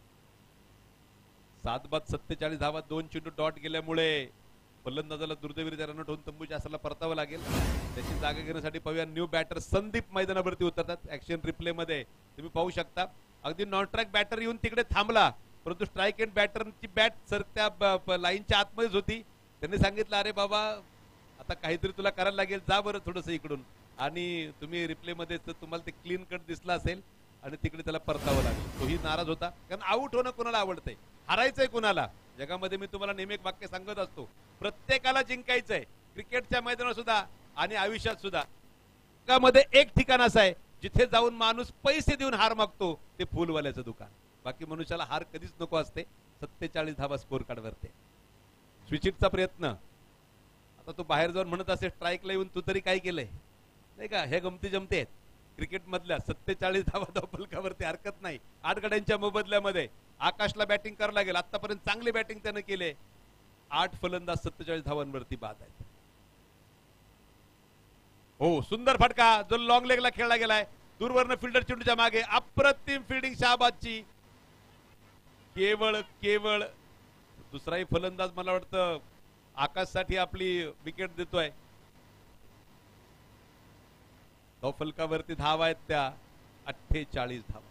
Speaker 1: सात बाद सत्तेचाळीस धावा, दोन चेंडू डॉट गेल्यामुळे फलंदाजाला दुर्दैवीरित्या रन आउट होऊन तंबूच्या आसाला परतावं लागेल. त्याची जागा घेण्यासाठी पाहूया न्यू बॅटर संदीप मैदानावरती उतरतात. ऍक्शन रिप्ले मध्ये तुम्ही पाहू शकता अगदी नॉन ट्रॅक बॅटर येऊन तिकडे थांबला, परंतु स्ट्राईक एंड बॅटरची बॅट सर त्या लाईनच्या आतमध्येच होती. त्यांनी सांगितलं अरे बाबा आता काहीतरी तुला करायला लागेल, जा बरं थोडंसं इकडून. आणि तुम्ही रिप्ले मध्ये तुम्हाला ते क्लीन कट दिसला असेल आणि तिकडे त्याला परतावं लागेल. तोही नाराज होता, कारण आउट होणं कोणाला आवडतंय, हारायचंय कोणाला. जगामध्ये मी तुम्हाला नेहमी एक वाक्य सांगत असतो, प्रत्येकाला जिंकायचंय, क्रिकेटच्या मैदानात सुद्धा आणि आयुष्यात सुद्धा. जगामध्ये एक ठिकाण असं आहे जिथे जाऊन माणूस पैसे देऊन हार मागतो, ते फुलवाल्याचं दुकान. बाकी मनुष्याला हार कधीच नको असते. सत्तेचाळीस धावा स्कोर कार्ड वरते. स्विचिटचा प्रयत्न, आता तू बाहेर जाऊन म्हणत असे स्ट्राईकला येऊन तू तरी काय केलंय नाही का. हे गमती जमते आहेत क्रिकेट मधल्या. सत्तेचाळीस धावा धावफलकावरती हरकत नाही. आठ गड्यांच्या मोबदल्यामध्ये आकाशला बॅटिंग करावं लागेल. आतापर्यंत चांगली बॅटिंग त्यानं केले. आठ फलंदाज सत्तेचाळीस धावांवरती बाद आहेत. हो सुंदर फटका जो लॉंग लेगला खेळला गेलाय. दूरवरनं फिल्डर चेंडूच्या मागे, अप्रतिम फिल्डिंग शहाबादची. केवळ केवळ दुसराही फलंदाज मला वाटतं आकाशसाठी आपली विकेट देतोय. फलकावरती धावा आहेत त्या अठ्ठेचाळीस धावा.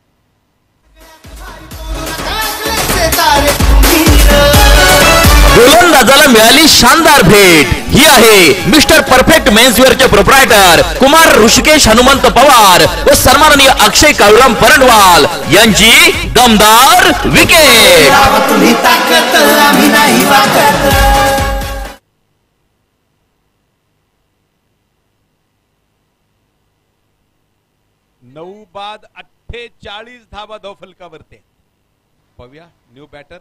Speaker 2: गोलंदाजाला मिळाली शानदार भेट. ही आहे मिस्टर परफेक्ट मेन्सवेअरचे प्रोप्रायटर कुमार ऋषिकेश हनुमंत पवार व सन्माननीय अक्षय काळूराम परंडवाल यांची दमदार विकेट.
Speaker 3: तुम्ही ताकद आम्ही नाही वाकत.
Speaker 1: नऊ बाद अठ्ठेचाळीस धावा धावफलकावरती. पाहूया न्यू बॅटर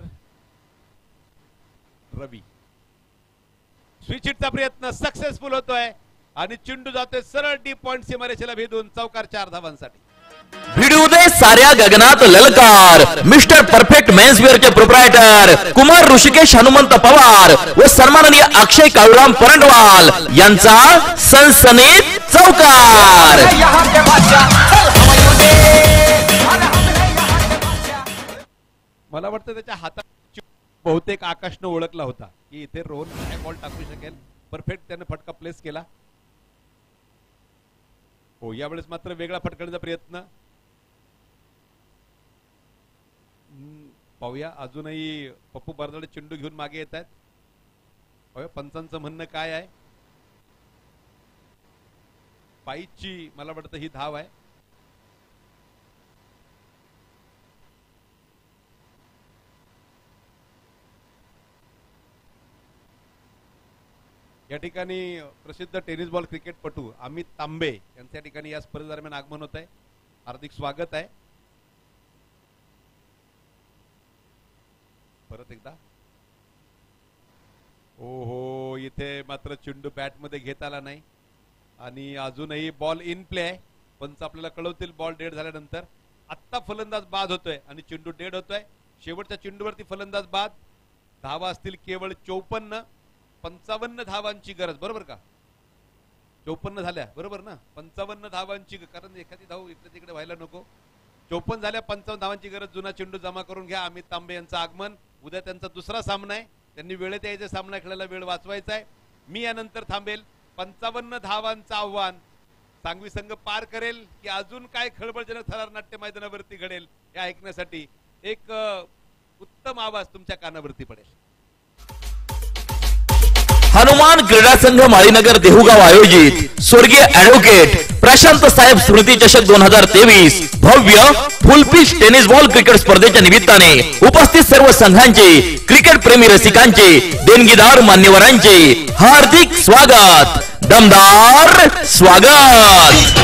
Speaker 1: रवी. स्विचिटचा प्रयत्न सक्सेसफुल होतोय आणि चेंडू जातोय सरळ डीप पॉइंट सीमारेषेला भेदून चौकार चार धावांसाठी.
Speaker 2: भिडू दे साऱ्या गगनात ललकार. मिस्टर परफेक्ट मेन्सवेअरचे प्रोप्रायटर कुमार ऋषिकेश हनुमंत पवार व सन्माननीय अक्षय काळूराम परंडवाल यांचा सनसनीत चौकार.
Speaker 4: यहाँ के बादशाह चल हवाई उड़े, अरे हम हैं यहाँ के बादशाह.
Speaker 1: मला वाटतं त्याच्या हातात बहुतेक आकाशनं ओळखला होता की इथे रोहन काय बॉल टाकू शकेल. परफेक्ट त्याने फटका प्लेस केला. हो यावेळेस मात्र वेगळा फटकण्याचा प्रयत्न. पाहूया अजूनही पप्पू बरदाडे चेंडू घेऊन मागे येत आहेत. पाहूया पंचांचं म्हणणं काय आहे. पाईची मला वाटतं ही धाव आहे. या ठिकाणी प्रसिद्ध टेनिस बॉल क्रिकेटपटू अमित तांबे यांच्या ठिकाणी या स्पर्धेदरम्यान आगमन होत आहे. हार्दिक स्वागत आहे. परत एकदा ओ हो इथे मात्र चेंडू बॅट मध्ये घेता आला नाही आणि अजूनही बॉल इन प्ले आहे. पंच आपल्याला कळवतील बॉल डेड झाल्यानंतर. आत्ता फलंदाज बाद होतोय आणि चेंडू डेड होतोय. शेवटच्या चेंडूवरती फलंदाज बाद. धावा असतील केवळ चौपन्न. पंचावन्न धावांची गरज, बरोबर का. चौपन्न झाल्या बरोबर ना. पंचावन्न धावांची, कारण एखादी धाव इकडे तिकडे व्हायला नको. चौपन्न झाल्या, पंचावन्न धावांची गरज. जुना चेंडू जमा करून घ्या. अमित तांबे यांचं आगमन. उद्या त्यांचा दुसरा सामना आहे. त्यांनी वेळेत यायचा सामना खेळायला वेळ वाचवायचा आहे. मी यानंतर थांबेल. पंचावन्न धावांचं आव्हान सांगवी संघ पार करेल की अजून काय खळबळजनक थरार नाट्य मैदानावरती घडेल हे ऐकण्यासाठी एक उत्तम आवाज तुमच्या कानावरती पडेल.
Speaker 2: हनुमान क्रीडा संघ माळीनगर देहुगाव आयोजित स्वर्गीय ऍडव्होकेट प्रशांत साहेब स्मृती चषक दोन हजार तेवीस भव्य फुलपिच टेनिस बॉल क्रिकेट स्पर्धेच्या निमित्ताने उपस्थित सर्व संघांचे क्रिकेट प्रेमी रसिकांचे देणगीदार मान्यवरांचे हार्दिक स्वागत, दमदार स्वागत।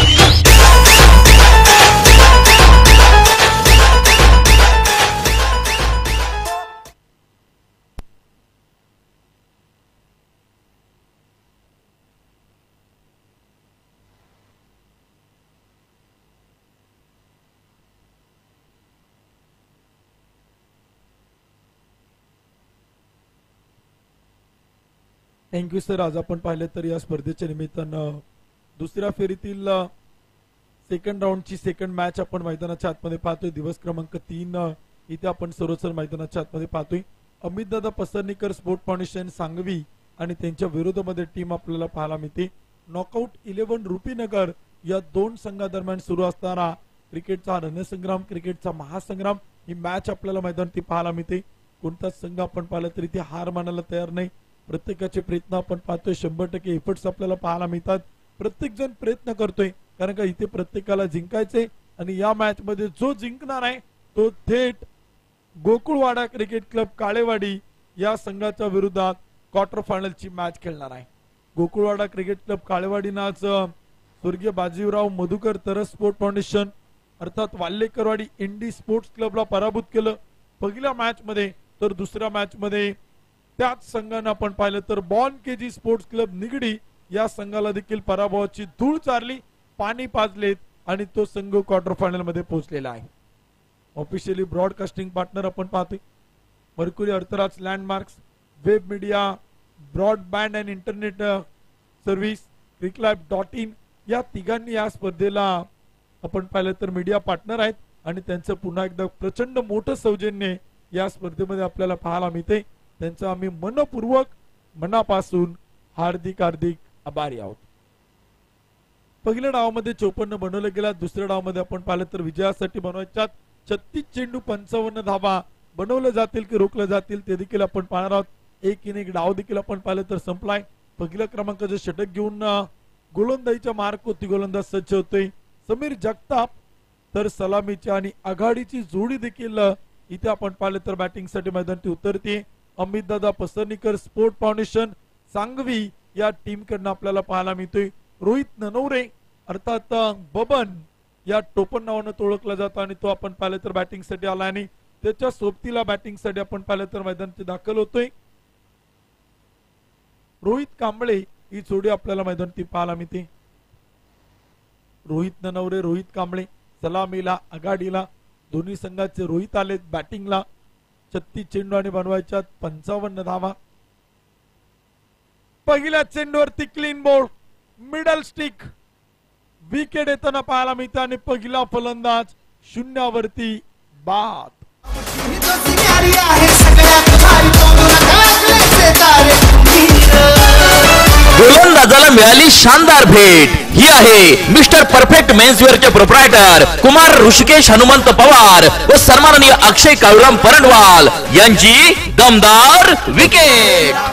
Speaker 5: Thank you sir. आज आपण पाहिलं तर या स्पर्धेच्या निमित्तानं दुसऱ्या फेरीतील सेकंड राऊंडची सेकंड मॅच आपण मैदानाच्या आतमध्ये पाहतोय। दिवस क्रमांक तीन इथे आपण सर्वसर मैदानाच्या आतमध्ये पाहतोय। अमितदादा पसरनीकर स्पोर्ट फाउंडेशन सांगवी आणि त्यांच्या विरोधामध्ये टीम आपल्याला पाहायला मिळते। नॉकआउट इलेव्हन रुपीनगर या दोन संघादरम्यान सुरू असताना क्रिकेटचा रणसंग्राम, क्रिकेटचा महासंग्राम ही मॅच आपल्याला मैदानात पाहायला मिळते। कोणताच संघ आपण पाहिलं तरी ते हार मानायला तयार नाही। प्रत्येकाचे प्रयत्न आपण पाहतोय, शंभर टक्के एफर्ट्स आपल्याला पाहायला मिळतात। प्रत्येक जण प्रयत्न करतोय कारण का इथे प्रत्येकाला जिंकायचे आणि या मॅच मध्ये जो जिंकणार आहे तो थेट गोकुळवाडा क्रिकेट क्लब काळेवाडी या संघाच्या विरोधात क्वार्टर फायनलची मॅच खेळणार आहे। गोकुळवाडा क्रिकेट क्लब काळेवाडीनं आज स्वर्गीय बाजीराव मधुकर तरस स्पोर्ट फाउंडेशन अर्थात वाल्लेकरवाडी इंडी स्पोर्ट्स क्लबला पराभूत केलं पहिल्या मॅच मध्ये। तर दुसऱ्या मॅच मध्ये त्याच संघानं आपण पाहिलं तर बॉन केजी स्पोर्ट्स क्लब निगडी या संघाला देखील पराभवाची धूळ चारली, पाणी पाजलेत आणि तो संघ क्वार्टर फायनल मध्ये पोहोचलेला आहे। ऑफिशियली ब्रॉडकास्टिंग पार्टनर आपण पाहतोय Mercury Arthraj landmarks, web media, broadband and internet service, CricLife dot in या तिघांनी या स्पर्धेला आपण पाहिलं तर मीडिया पार्टनर आहेत आणि त्यांचं पुन्हा एकदा प्रचंड मोठं सौजन्य या स्पर्धेमध्ये आपल्याला पाहायला मिळते। त्यांचा आम्ही मनपूर्वक मनापासून हार्दिक हार्दिक आभारी आहोत। पहिल्या डावामध्ये चौपन्न बनवलं गेला, दुसऱ्या डावामध्ये आपण पाहिलं तर विजयासाठी बनवायच्या छत्तीस चेंडू पंचावन्न धावा बनवलं जातील की रोखलं जातील ते देखील आपण पाहणार आहोत। एक इन एक डाव देखील आपण पाहिलं तर संपलाय। पहिल्या क्रमांकाचं षटक घेऊन गोलंदाजीच्या मार्कवरती गोलंदाज सज्ज होतोय समीर जगताप, तर सलामीच्या आणि आघाडीची जोडी देखील इथे आपण पाहिलं तर बॅटिंग साठी मैदानात उतरते। अमितदादा पसरनीकर स्पोर्ट फाउंडेशन सांगवी या टीम कडनं आपल्याला पाहायला मिळतोय रोहित ननवरे अर्थात बबन या टोपण नावानं ओळखला जातो आणि तो आपण पाहिलं तर बॅटिंग साठी आला आणि त्याच्या सोबतीला बॅटिंग साठी आपण पाहिलं तर मैदानात दाखल होतोय रोहित कांबळे ही जोडी आपल्याला मैदानात पाहायला मिळते। रोहित ननवरे, रोहित कांबळे सलामीला आघाडीला दोन्ही संघाचे रोहित आले बॅटिंगला। छत्तीस चेंडू आणि बनवायच्या पंचावन्न धावा। पहिल्या चेंडूवरती clean bowled, middle stick, wicket येताना पाहायला मिळते आणि पहिला फलंदाज शून्यावरती बाद।
Speaker 3: ही दोस्ती न्यारी आहे सगळ्यात भारी तोंडून टाकले तारे
Speaker 2: गोलंदाजाला मिळाली शानदार भेट। ही आहे मिस्टर परफेक्ट मेन्सवेअरचे प्रोप्रायटर कुमार ऋषिकेश हनुमंत पवार व सन्माननीय अक्षय काळुराम परंडवाल यांची दमदार विकेट।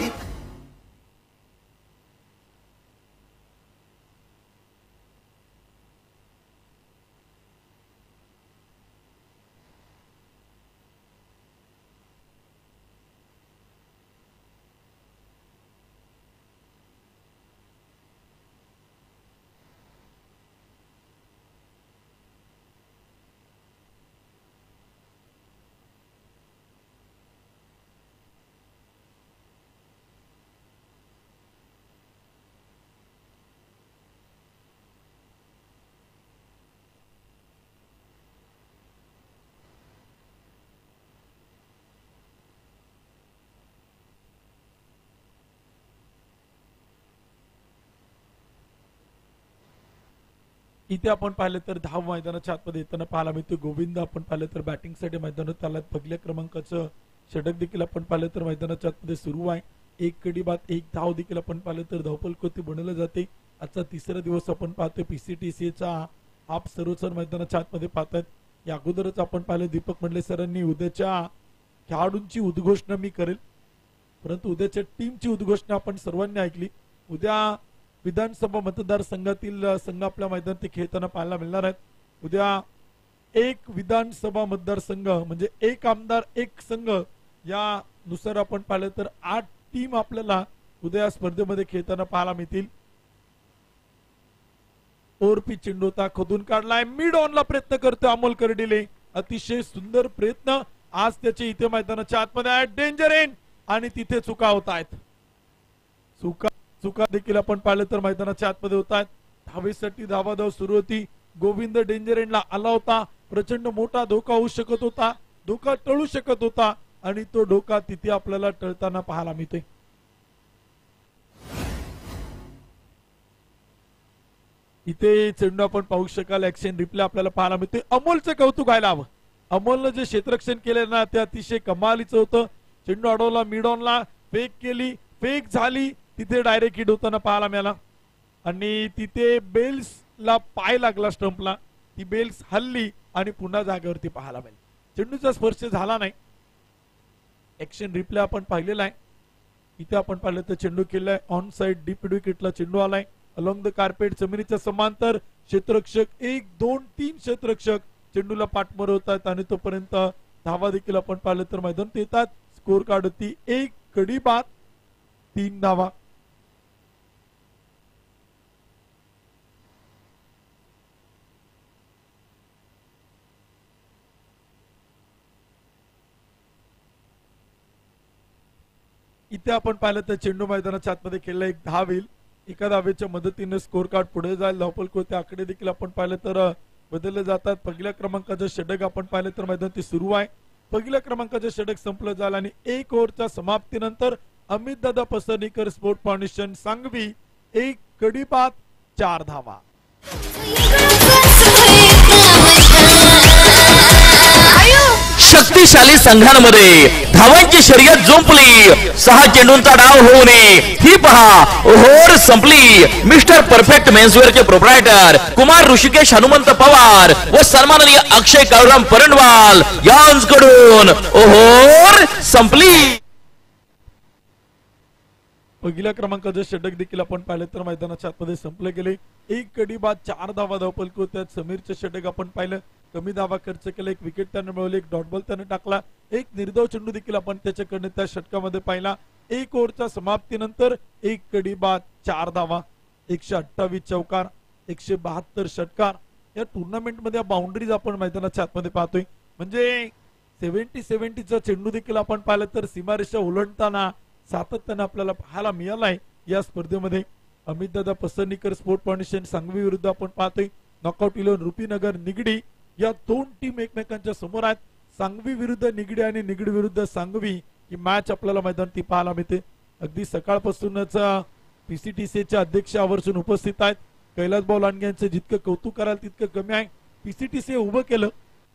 Speaker 5: इथे आपण पाहिलं तर धाव मैदानाच्या आतमध्ये येताना पाहायला मिळतो गोविंद आपण पाहिलं तर बॅटिंग साठी मैदानात आला। पहिल्या क्रमांकाचं षटक देखील आपण पाहिलं तर मैदानाच्या आतमध्ये सुरू आहे। एक कडी बाद एक धाव देखील आपण पाहिलं तर धावपल कोती बनवलं जाते। आजचा तिसरा दिवस आपण पाहतोय पीसीटीसीचा हाफ सर्वसर मैदानाच्या आतमध्ये पाहतात। या अगोदरच आपण पाहिलं दीपक मंडले सरांनी उद्याच्या खेळाडूंची उद्घोषणा मी करेल, परंतु उद्याच्या टीमची उद्घोषणा आपण सर्वांनी ऐकली। उद्या विधानसभा मतदारसंघातील अ, संघ आपल्या मैदानात खेळताना पाहायला मिळणार आहेत। उद्या एक विधानसभा मतदारसंघ म्हणजे एक आमदार एक संघ या नुसार आपण पाहिलं तर आठ टीम आपल्याला उद्या स्पर्धेमध्ये खेळताना पाहायला मिळतील। ओरपी चेंडू होता खोदून काढलाय, मिड ऑनला प्रयत्न करतोय अमोल कर्डिले, अतिशय सुंदर प्रयत्न आज त्याचे इथे मैदानाच्या आतमध्ये आहे। डेंजर एंड आणि तिथे चुका होत आहेत, चुका चुका देखील आपण पाहिलं तर मैदानाच्या आतमध्ये होत आहेत। धावेसाठी धावाधाव सुरू होती, गोविंद डेंजर एंडला आला होता, प्रचंड मोठा धोका होऊ शकत होता, धोका टळू शकत होता आणि तो धोका तिथे आपल्याला टळताना पाहायला मिळतोय। इथे चेंडू आपण पाहू शकाल, ऍक्शन रिप्ले आपल्याला पाहायला मिळते। अमोलचं कौतुक व्हायला हवं, अमोलनं जे क्षेत्ररक्षण केलं ना ते अतिशय कमालीचं होतं। चेंडू अडवला, मिड ऑनला फेक केली, फेक झाली, तिथे डायरेक्ट हिट होताना पाहायला मिळाला आणि तिथे बेल्सला पाय लागला स्टंपला, ती बेल्स हल्ली आणि पुन्हा जागेवरती पाहायला मिळाली, चेंडूचा स्पर्श झाला नाही। ऍक्शन रिप्ले आपण पाहिलेला आहे, इथे आपण पाहिलं तर चेंडू केलाय ऑन साइड डीप विकेटला चेंडू आलाय अलॉंग द कार्पेट, जमिनीच्या समांतर क्षेत्ररक्षक एक दोन तीन क्षेत्ररक्षक चेंडूला पाठमोर होतात आणि तोपर्यंत धावा देखील आपण पाहिलं तर मैदानात येतात। स्कोर कार्ड होती एक कडी बाद तीन धावा। इथे आपण पाहिलं तर चेंडू मैदानाच्या आतमध्ये खेळला, एक धाव येईल, एका धावेच्या मदतीने स्कोर कार्ड पुढे जाईल। धावफलक होते आकडे देखील आपण पाहिलं तर बदलले जातात। पहिल्या क्रमांकाचं षटक आपण पाहिलं तर मैदानात सुरू आहे, पहिल्या क्रमांकाचं षटक संपलं झालं आणि एक ओव्हरच्या समाप्तीनंतर अमित दादा पसर्णीकर स्पोर्ट फाउंडेशन सांगवी एक कडी बाद चार धावा।
Speaker 2: शक्तिशाली संघांमध्ये धावांची शर्यत जुंपली, सहा चेंडूंचा डाव होऊ नये ही पहा ओव्हर संपली। मिस्टर परफेक्ट मेन्सवेअरचे प्रोप्रायटर कुमार ऋषिकेश हनुमंत पवार व सन्माननीय अक्षय काळूराम परंडवाल यांकडून ओव्हर संपली।
Speaker 5: पहिल्या क्रमांकाचे षटक देखील आपण पाहिलं तर मैदानाच्या आतमध्ये संपले गेले, एक कडी बाद चार धावा धावफलक होत्या। समीरचे षटक आपण पाहिलं, कमी धावा खर्च केला, एक विकेट त्याने मिळवली, एक डॉट बॉल त्याने टाकला, एक निर्धाव चेंडू देखील आपण त्याच्याकडनं त्या षटकामध्ये पाहिला। एक ओव्हरच्या समाप्तीनंतर एक कडी बाद चार धावा, एकशे अठ्ठावीस चौकार, एकशे बहात्तर षटकार। या टुर्नामेंट मध्ये बाउंड्रीज आपण मैदानाच्या आतमध्ये पाहतोय, म्हणजे सेव्हन्टी सेव्हन्टीचा चेंडू देखील आपण पाहिलं तर सीमारेषा ओलांडताना सातत्याने आपल्याला पाहायला मिळालाय या स्पर्धेमध्ये। अमित दादा पसर्णीकर स्पोर्ट फाउंडेशन सांगवी विरुद्ध आपण पाहतोय नॉकआउट इलेव्हन रुपीनगर निगडी, या दोन टीम एकमेकांच्या समोर आहेत। सांगवी विरुद्ध निगडी आणि निगडी विरुद्ध सांगवी ही मॅच आपल्याला मैदानात पाहायला मिळते। अगदी सकाळपासूनच पीसीटीसीच्या अध्यक्ष आवर्जून उपस्थित आहेत। कैलास भाऊ लांडगे यांचं जितकं कौतुक कराल तितकं कमी आहे, पीसीटीसी उभं केलं।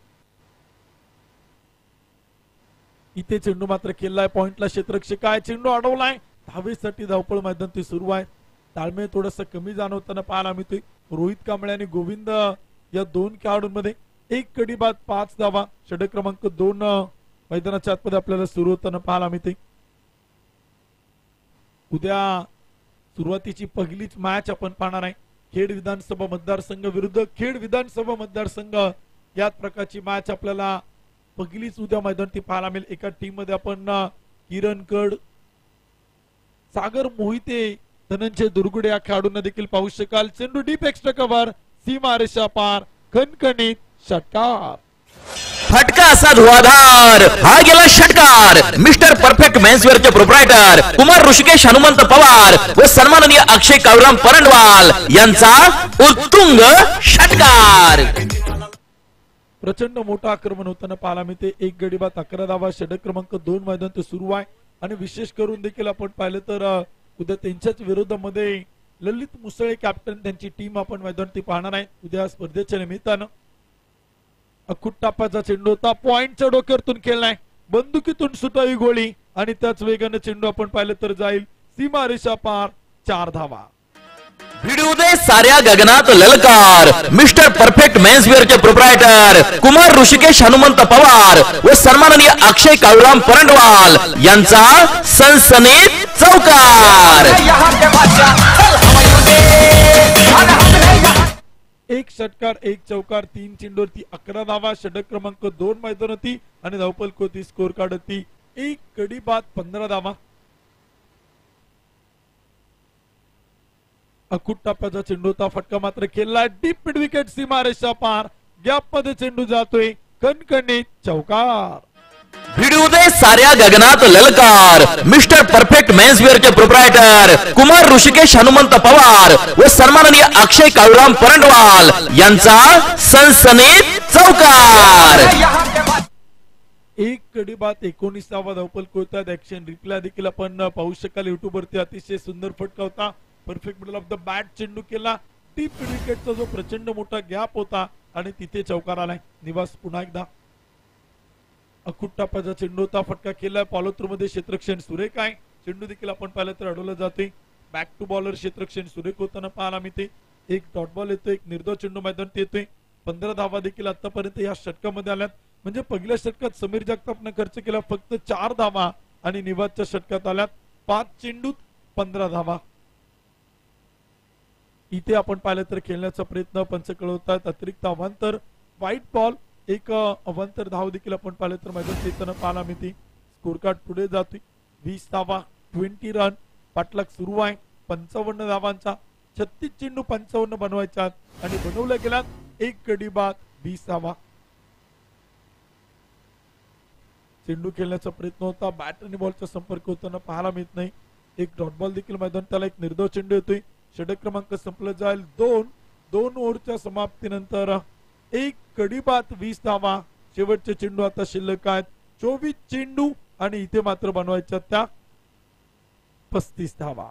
Speaker 5: इथे चेंडू मात्र केलाय, पॉइंटला क्षेत्ररक्षक आहे, चेंडू अडवलाय, धावेसाठी धावपळ मैदानात सुरू आहे। ताळमेळ थोडंसं कमी जाणवताना पाहायला मिळतोय। रोहित कांबळे आणि गोविंद या दोन खेळाडूंमध्ये एक कडी बाद पाच धावा, षटक क्रमांक दोन मैदानाच्या आतमध्ये आपल्याला सुरू होताना पाहायला मिळते। उद्या सुरुवातीची पहिलीच मॅच आपण पाहणार आहे, खेड विधानसभा मतदारसंघ विरुद्ध खेड विधानसभा मतदारसंघ, याच प्रकारची मॅच आपल्याला पहिलीच उद्या मैदानात पाहायला मिळेल। एका टीम मध्ये आपण किरण कड, सागर मोहिते, धनंजय दुर्गुडे या खेळाडूंना देखील पाहू शकाल। चेंडू डीप एक्स्ट्रा कव्हर, सीमा रेषा पार, खणखणीत षटकार,
Speaker 2: फटका असा धुवाधार, हा गेला षटकार। मिस्टर परफेक्ट मेन्सवेअरचे प्रोप्रायटर कुमार ऋषिकेश हनुमंत पवार व सन्माननीय अक्षय काळूराम परंडवाल यांचा उत्तुंग षटकार।
Speaker 5: प्रचंड मोठं आक्रमण होताना पाहायला मिळते, एक गडी बाद अकरा धावा, षटक क्रमांक दोन मैदानात सुरू आहे आणि विशेष करून देखील आपण पाहिलं तर उद्या त्यांच्याच विरोधामध्ये ललित मुसळे कॅप्टन त्यांची टीम आपण मैदानात पाहणार आहे उद्या स्पर्धेच्या निमित्तानं। अखुट टापाचा चेंडू होता, पॉइंटच्या डोक्यातून खेळलाय, बंदुकीतून सुटावी गोळी आणि त्याच वेगाने चेंडू आपण पाहिलं तर जाईल सीमा रेषा पार, चार धावा।
Speaker 2: भिडू दे साऱ्या गगनात ललकार। मिस्टर परफेक्ट मेन्सवेअरचे प्रोप्रायटर कुमार ऋषिकेश हनुमंत पवार व सन्माननीय अक्षय काळूराम परंडवाल यांचा सनसनीत चौकार।
Speaker 4: यहाँ के बादशाह चल हवा अरे हमने यहाँ
Speaker 5: एक षटकार एक चौकार तीन चेंडूवरती अकरा धावा, षटक क्रमांक दोन मैदान होती आणि धावफलक होती स्कोर कार्ड होती एक कडी बाद पंधरा धावा. अकुट टप्प्याचा चेंडू होता, फटका मात्र खेळला डीप मिड विकेट, सीमारेषा पार, गॅप मध्ये चेंडू जातोय, कणकणीत चौकार.
Speaker 2: भिडू दे साऱ्या गगनात ललकार. मिस्टर परफेक्ट मेन्सवेअरचे प्रोप्रायटर कुमार ऋषिकेश हनुमंत पवार व सन्माननीय अक्षय काळूराम परंडवाल यांचा सनसनीत चौकार.
Speaker 4: यहाँ के बाद
Speaker 5: एक कडी बाद एकोणीसावा धावफलक होता. ऍक्शन रिप्लाय देखील आपण पाहू शकाल युट्यूब वरती. अतिशय सुंदर फटका होता, perfect middle of the bat चेंडू केला, डीप विकेटचा जो प्रचंड मोठा गॅप होता आणि तिथे चौकार आलाय. निवास पुन्हा एकदा अकुट टप्प्याचा चेंडू होता, फटका केला, फॉलो थ्रू मध्ये क्षेत्ररक्षण सुरेख आहे. चेंडू देखील आपण पाहिलं तर अडवलं जाते. बॅक टू बॉलर क्षेत्ररक्षण सुरेख होताना पाहायला मिळते. एक डॉट बॉल येतोय, एक निर्धाव चेंडू मैदानात येतोय. पंधरा धावा देखील आतापर्यंत या षटकामध्ये आल्यात. म्हणजे पहिल्या षटकात समीर जगतापनं खर्च केला फक्त चार धावा आणि निवासच्या षटकात आल्यात पाच चेंडूत पंधरा धावा. इथे आपण पाहिलं तर खेळण्याचा प्रयत्न पंच कळवतात. अतिरिक्त अवांतर व्हाईट बॉल, एक अवांतर धाव देखील आपण पाहिलं तर मैदानात येताना पाहायला मिळते. स्कोर कार्ड पुढे जातोय. वीस धावा, ट्वेंटी रन, पाठलाग सुरू आहे. पंचावन्न धावांचा, छत्तीस चेंडू पंचावन्न बनवायच्या आणि बनवल्या गेल्यात एक गडी बाद वीस धावा. चेंडू खेळण्याचा प्रयत्न होता, बॅट आणि बॉलचा संपर्क होताना पाहायला मिळत नाही. एक डॉट बॉल देखील मैदान, त्याला एक निर्धाव चेंडू येतोय. षटक क्रमांक संपलं जाईल दोन. दोन ओव्हरच्या समाप्तीनंतर एक कडी बाद वीस धावा. शेवटचे चेंडू आता शिल्लक आहेत चोवीस चेंडू आणि इथे मात्र बनवायच्या त्या पस्तीस धावा.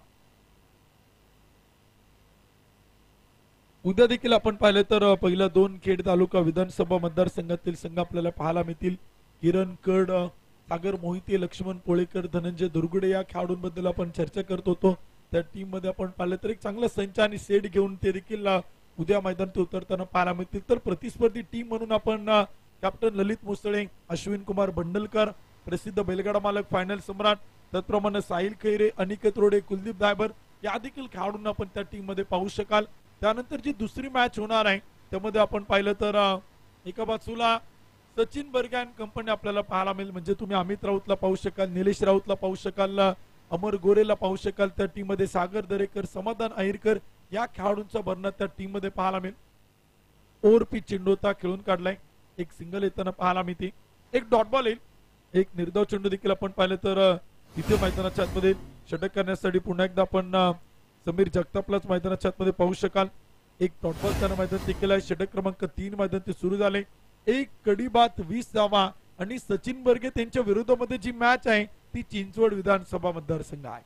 Speaker 5: उद्या देखील आपण पाहिलं तर पहिल्या दोन खेड तालुका विधानसभा मतदारसंघातील संघ आपल्याला पाहायला मिळतील. किरण कड, सागर मोहिते, लक्ष्मण पोळेकर, धनंजय दुर्गुडे या खेळाडूंबद्दल आपण चर्चा करत होतो. त्या टीम मध्ये आपण पाहिलं तर एक चांगला संच आणि सेट घेऊन ते देखील उद्या मैदानात उतरताना पाहायला मिळतील. तर प्रतिस्पर्धी टीम म्हणून आपण कॅप्टन ललित मुसळे, अश्विन कुमार बंडलकर, प्रसिद्ध बैलगाडा मालक, फायनल सम्राट, त्याचप्रमाणे साहिल खैरे, अनिकेत रोडे, कुलदीप दायबर या देखील खेळाडूंना आपण त्या टीम मध्ये पाहू शकाल. त्यानंतर जी दुसरी मॅच होणार आहे त्यामध्ये आपण पाहिलं तर एका बाजूला सचिन बर्गे अँड कंपनी आपल्याला पाहायला मिळेल. म्हणजे तुम्ही अमित राऊतला पाहू शकाल, निलेश राऊतला पाहू शकाल, अमर गोरेला पाहू शकाल. त्या टीम मध्ये सागर दरेकर, समाधान अहिरकर या खेळाडूंचा भरणा त्या टीम मध्ये पाहायला मिळेल. ओव्हर पिच चेंडू होता, खेळून काढलाय. एक सिंगल येताना पाहायला मिळते. एक डॉट बॉल येईल, एक निर्धाव चेंडू देखील आपण पाहिलं तर तिथे मैदानाच्या आतमध्ये षटक करण्यासाठी पुन्हा एकदा आपण समीर जगतापलाच मैदानाच्या आतमध्ये पाहू शकाल. एक डॉट बॉल त्यानं मैदान ते केलाय. षटक क्रमांक तीन मैदान ते सुरू झाले. एक कडी बाद वीस धावा आणि सचिन बर्गे त्यांच्या विरोधामध्ये जी मॅच आहे ती चिंचवड विधानसभा मतदारसंघ आहे.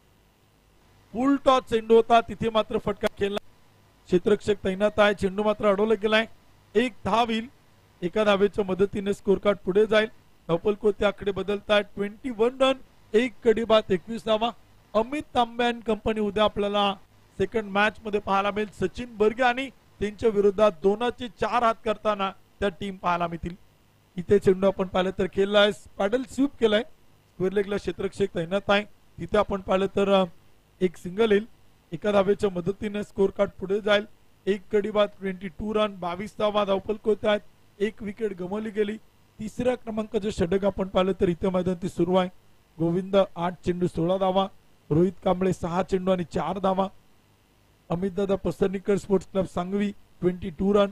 Speaker 5: फुल टॉस चेंडू होता, तिथे मात्र फटका खेळला. क्षेत्ररक्षक तैनात आहे, चेंडू मात्र अडवला गेलाय. एक धाव येईल, एका धावेच्या मदतीने स्कोर कार्ड पुढे जाईल. धावफलक त्याकडे बदलताय. ट्वेंटी वन रन, एक कडी बाद एकवीस धावा. अमित तांबे अँड कंपनी उद्या आपल्याला सेकंड मॅच मध्ये पाहायला मिळेल. सचिन बर्गे आणि त्यांच्या विरोधात दोनाचे चार हात करताना त्या टीम पाहायला मिळतील. इथे चेंडू आपण पाहिलं तर खेळलाय, पॅडल स्वीप केलाय. स्क्वेअर लेगला क्षेत्ररक्षक तैनात आहे. तिथे आपण पाहिलं तर एक सिंगल येईल, एका धावेच्या मदतीने स्कोर कार्ड पुढे जाईल. एक कडी बाद ट्वेंटी टू रन, बावीस धावा. धावफलक होत आहेत. एक विकेट गमावली गेली. तिसऱ्या क्रमांकाचे षटक आपण पाहिलं तर इथे मैदान ती सुरू आहे. गोविंद आठ चेंडू सोळा धावा, रोहित कांबळे सहा चेंडू आणि चार धावा. Amitdada Pasarnikar sports club Sangvi twenty two run,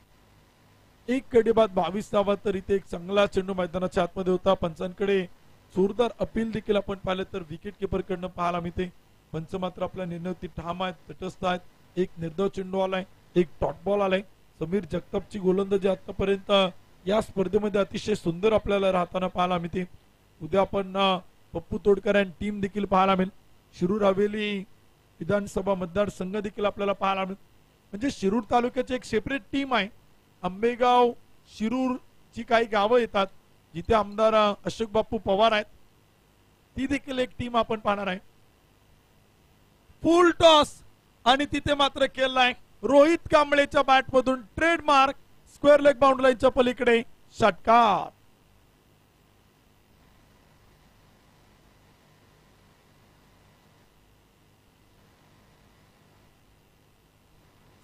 Speaker 5: एक कडी बाद बावीस धावा. तर इथे एक चांगला चेंडू मैदानाच्या आतमध्ये होता. पंचांकडे जोरदार अपील देखील आपण पाहिलं तर विकेट किपर कडनं पाहायला मिळते. पंच मात्र आपल्या निर्णयावरती ठाम आहेत, तटस्थ आहेत. एक निर्धाव चेंडू आलाय, एक डॉट बॉल आलाय. समीर जगतापची गोलंदाजी आतापर्यंत या स्पर्धेमध्ये अतिशय सुंदर आपल्याला राहताना पाहायला मिळते. उद्या आपण पप्पू तोडकर आणि टीम देखील पाहायला मिळेल. शिरूर हवेली विधानसभा मतदारसंघ देखील आपल्याला पाहायला मिळेल. म्हणजे शिरूर तालुक्याची एक सेपरेट टीम आहे. आंबेगाव, शिरूर ची काही गावं येतात जिथे आमदार अशोक बापू पवार आहेत, ती देखील एक टीम आपण पाहणार आहे. फुल टॉस आणि तिथे मात्र केलाय रोहित कांबळेच्या बॅट मधून ट्रेडमार्क स्क्वेअर लेग बाउंड्री लाईनच्या पलीकडे षटकार.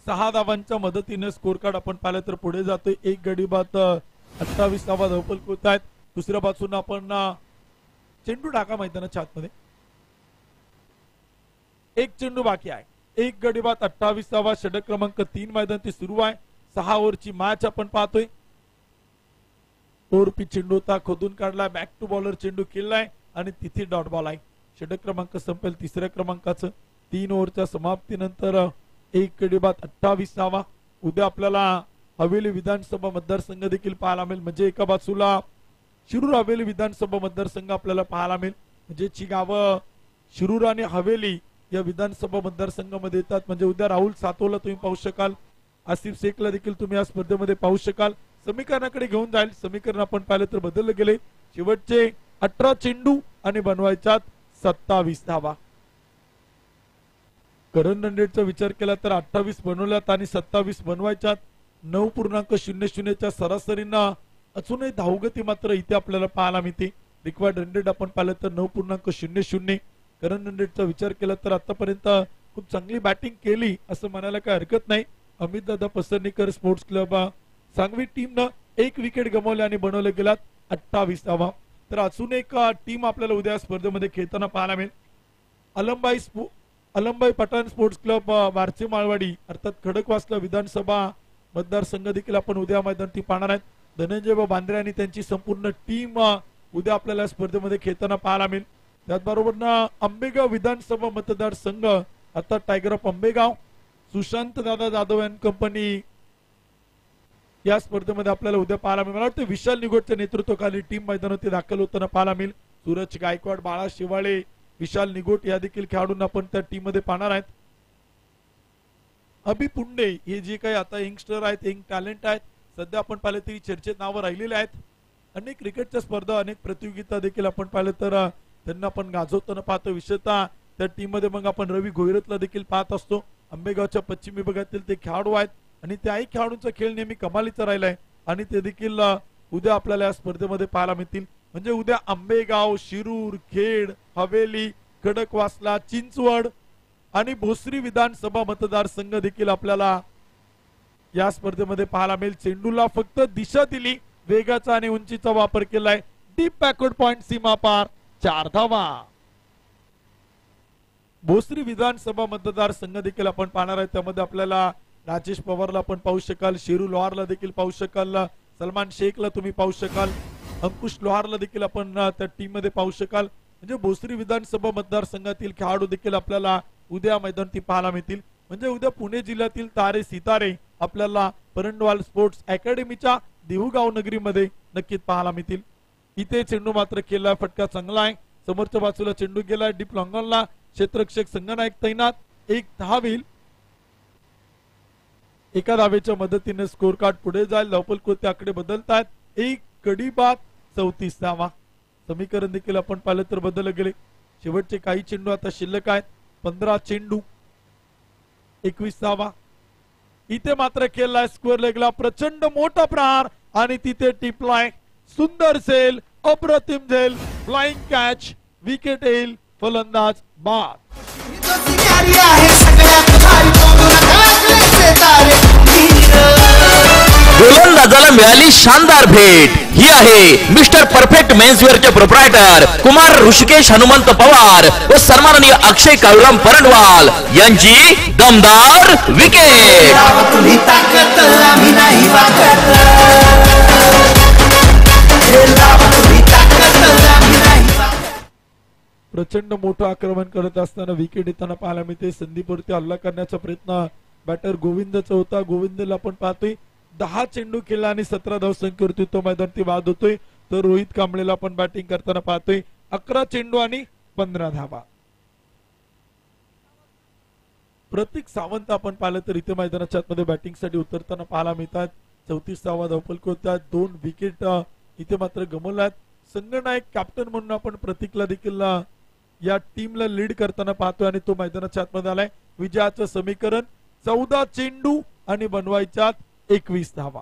Speaker 5: सहा धावांच्या मदतीने स्कोर कार्ड आपण पाहिलं तर पुढे जातोय. एक गडी बाद अठ्ठावीस धावा धावपल होत आहेत. दुसऱ्या बाजूने आपण अ, चेंडू टाका मैदानाच्या आतमध्ये. एक चेंडू बाकी आहे. एक गडी बाद अठ्ठावीस धावा. षटक क्रमांक तीन मैदान ते सुरू आहे. सहा ओव्हरची मॅच आपण पाहतोय. ओव्हर चेंडू होता खोदून काढला. बॅक टू बॉलर चेंडू केलाय आणि तिथे डॉट बॉल आहे. षटक क्रमांक संपेल तिसऱ्या क्रमांकाचं. तीन ओव्हरच्या समाप्तीनंतर एक गडी बाद अठ्ठावीस धावा. उद्या आपल्याला हवेली विधानसभा मतदारसंघ देखील पाहायला मिळेल. म्हणजे एका बाजूला शिरूर हवेली विधानसभा मतदारसंघ आपल्याला पाहायला मिळेल. म्हणजे जी गावं शिरूर आणि हवेली या विधानसभा मतदारसंघामध्ये येतात. म्हणजे उद्या राहुल सातवला तुम्ही पाहू शकाल. आसिफ शेखला देखील तुम्ही या स्पर्धेमध्ये पाहू शकाल. समीकरणाकडे घेऊन जाईल. समीकरण आपण पाहिलं तर बदलले गेले. शेवटचे अठरा चेंडू आणि बनवायच्यात सत्तावीस धावा. करण रनरेटचा विचार केला तर अठ्ठावीस बनवल्यात आणि सत्तावीस बनवायच्यात. नऊ पूर्णांक शून्य शून्यच्या सरासरीनं अजूनही धावगती मात्र इथे आपल्याला पाहायला मिळते. रिक्वायर्ड रनरेट आपण पाहिलं तर नऊ पूर्णांक शून्य शून्य. करण रनरेटचा विचार केला तर आतापर्यंत खूप चांगली बॅटिंग केली असं म्हणायला काही हरकत नाही. अमित दादा पसरनीकर स्पोर्ट्स क्लब सांगवी टीमनं एक विकेट गमावले आणि बनवले गेलात अठ्ठावीस धावा. तर अजून एक टीम आपल्याला उद्या स्पर्धेमध्ये खेळताना पाहायला मिळेल. अलंबाई अलंबाई पठाण स्पोर्ट्स क्लब वारचे माळवाडी अर्थात खडकवासला विधानसभा मतदारसंघ देखील आपण उद्या मैदानी पाहणार आहेत. धनंजय बांद्रे आणि त्यांची संपूर्ण टीम उद्या आपल्याला स्पर्धेमध्ये खेळताना पाहायला मिळेल. त्याचबरोबर आंबेगाव विधानसभा मतदारसंघ अर्थात टायगर ऑफ आंबेगाव सुशांत दादा जाधव अँड कंपनी या स्पर्धेमध्ये आपल्याला उद्या पाहायला मिळेल. मला वाटतं विशाल निगोटच्या नेतृत्वाखाली टीम मैदानावरती दाखल होताना पाहायला मिळेल. सूरज गायकवाड, बाळा शिवाळे, विशाल निगोट या देखील खेळाडूंना आपण त्या टीम मध्ये पाहणार आहेत. अभि पुंडे हे जे काही आता यंगस्टर आहेत, यंग टॅलेंट आहेत, सध्या आपण पाहिलं तरी चर्चेत नावं राहिलेले आहेत. अनेक क्रिकेटच्या स्पर्धा, अनेक प्रतियोगिता देखील आपण पाहिलं तर त्यांना आपण गाजवताना पाहतो. विशेषतः त्या टीम मध्ये मग आपण रवी घोईरतला देखील पाहत असतो. आंबेगावच्या पश्चिम विभागातील ते खेळाडू आहेत आणि त्याही खेळाडूंचा खेळ नेहमी कमालीचा राहिलाय आणि ते देखील उद्या आपल्याला या स्पर्धेमध्ये पाहायला मिळतील. म्हणजे उद्या आंबेगाव, शिरूर, खेड, हवेली, खडकवासला, चिंचवड आणि भोसरी विधानसभा मतदारसंघ देखील आपल्याला या स्पर्धेमध्ये पाहायला मिळेल. चेंडूला फक्त दिशा दिली, वेगाचा आणि उंचीचा वापर केलाय. डीप बॅकवर्ड पॉइंट सीमा पार, चार धावा. भोसरी विधानसभा मतदारसंघ देखील आपण पाहणार आहे. त्यामध्ये आपल्याला राजेश पवारला आपण पाहू शकाल, शेरू लोहारला देखील पाहू शकाल, सलमान शेखला तुम्ही पाहू शकाल, अंकुश लोहारला देखील आपण त्या टीम मध्ये पाहू शकाल. म्हणजे भोसरी विधानसभा मतदारसंघातील खेळाडू देखील आपल्याला उद्या मैदानी पाहायला मिळतील. म्हणजे उद्या पुणे जिल्ह्यातील तारे सितारे आपल्याला परंडवाल स्पोर्ट्स अकॅडमीच्या देहुगाव नगरीमध्ये नक्कीच पाहायला मिळतील. इथे चेंडू मात्र केला, फटका चांगला आहे. समोरच्या बाजूला चेंडू गेलाय डीप लॉंगॉनला. क्षेत्ररक्षक संगनायक तैनात. एक धाव होईल. एका धावेच्या मदतीने स्कोर कार्ड पुढे जाईल. धावपल कोणते आकडे बदलतात. एक गडी बाद चौतीस धावा. समीकरण देखील आपण पाहिलं तर बदलले गेले. शेवटचे काही चेंडू आता शिल्लक आहेत. पंधरा चेंडू एकवीस धावा. इथे मात्र केलाय स्क्वेअर लेगला प्रचंड मोठा प्रहार आणि तिथे टिपलाय. सुंदर सेल, अप्रतिम झेल, फ्लाइंग कॅच, विकेट येईल. फलंदाज बाद.
Speaker 3: न्यारी आहे सगळ्यात भारी तोडून टाकले तारे
Speaker 2: गोलंदाजाला मिळाली शानदार भेट. ही आहे मिस्टर परफेक्ट मेन्सवेअरचे प्रोप्रायटर कुमार ऋषिकेश हनुमंत पवार व सन्माननीय अक्षय काळूराम परंडवाल यांची दमदार विकेट.
Speaker 3: तुम्ही ताकद आम्ही नाही वाकत. तुम्ही ताकद आम्ही नाही वाकत.
Speaker 5: प्रचंड मोठं आक्रमण करत असताना विकेट येताना पाहायला मिळते. संदीपवरती हल्ला करण्याचा प्रयत्न बॅटर गोविंदचा होता. गोविंदला आपण पाहतोय दहा चेंडू खेळला आणि सतरा धावसंख्येवरती तो मैदानावरती बाद होतोय. तर रोहित कांबळेला आपण बॅटिंग करताना पाहतोय अकरा चेंडू आणि पंधरा धावा. प्रतीक सावंत आपण पाहिलं तर इथे मैदानाच्या आतमध्ये बॅटिंग साठी उतरताना पाहायला मिळतात. चौतीस धावा धावफलक होत्या. दोन विकेट इथे मात्र गमवल्यात. संगनायक कॅप्टन म्हणून आपण प्रतीकला देखील या टीमला लीड करताना पाहतोय आणि तो मैदानाच्या आतमध्ये आलाय. विजयाचं समीकरण चौदा चेंडू आणि बनवायच्यात एकवीस धावा.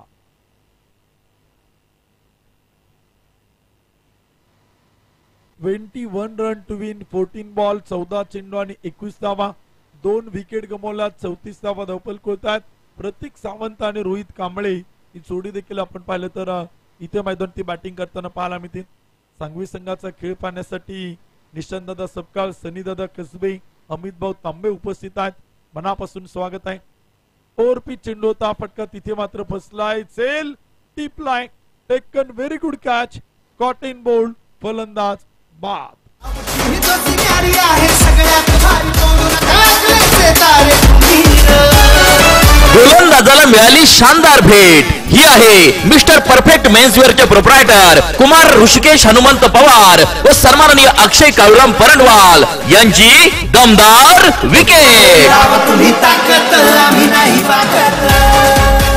Speaker 5: Twenty one run to win fourteen ball. चौदा चेंडू आणि एकवीस धावा. दोन विकेट गमावल्यात. चौतीस धावा धावफलक होतात. प्रतीक सावंत आणि रोहित कांबळे ही जोडी देखील आपण पाहिलं तर अ, इथे मैदानावरती बॅटिंग करताना पाहायला मिळते. सांगवी संघाचा खेळ पाहण्यासाठी निशांतदादा सपकाळ, सनीदादा कसबे, अमित भाऊ तांबे उपस्थित आहेत. मनापासून स्वागत आहे. ओरपी चेंडू होता फटका तिथे मात्र फसलाय. सेल टिपलाय, taken very good catch, caught and bowled, फलंदाज बाद.
Speaker 3: ही दोस्ती न्यारी आहे सगळ्यात भारी तोडून टाकले सितारे तुम्ही
Speaker 2: गोलंदाजाला मिळाली शानदार भेट. ही आहे मिस्टर परफेक्ट मेन्सवेअरचे प्रोप्रायटर कुमार ऋषिकेश हनुमंत पवार व सन्माननीय अक्षय काळुराम परंडवाल यांची दमदार विकेट.
Speaker 3: लावा तुम्ही ताकद आम्ही नाही वागत.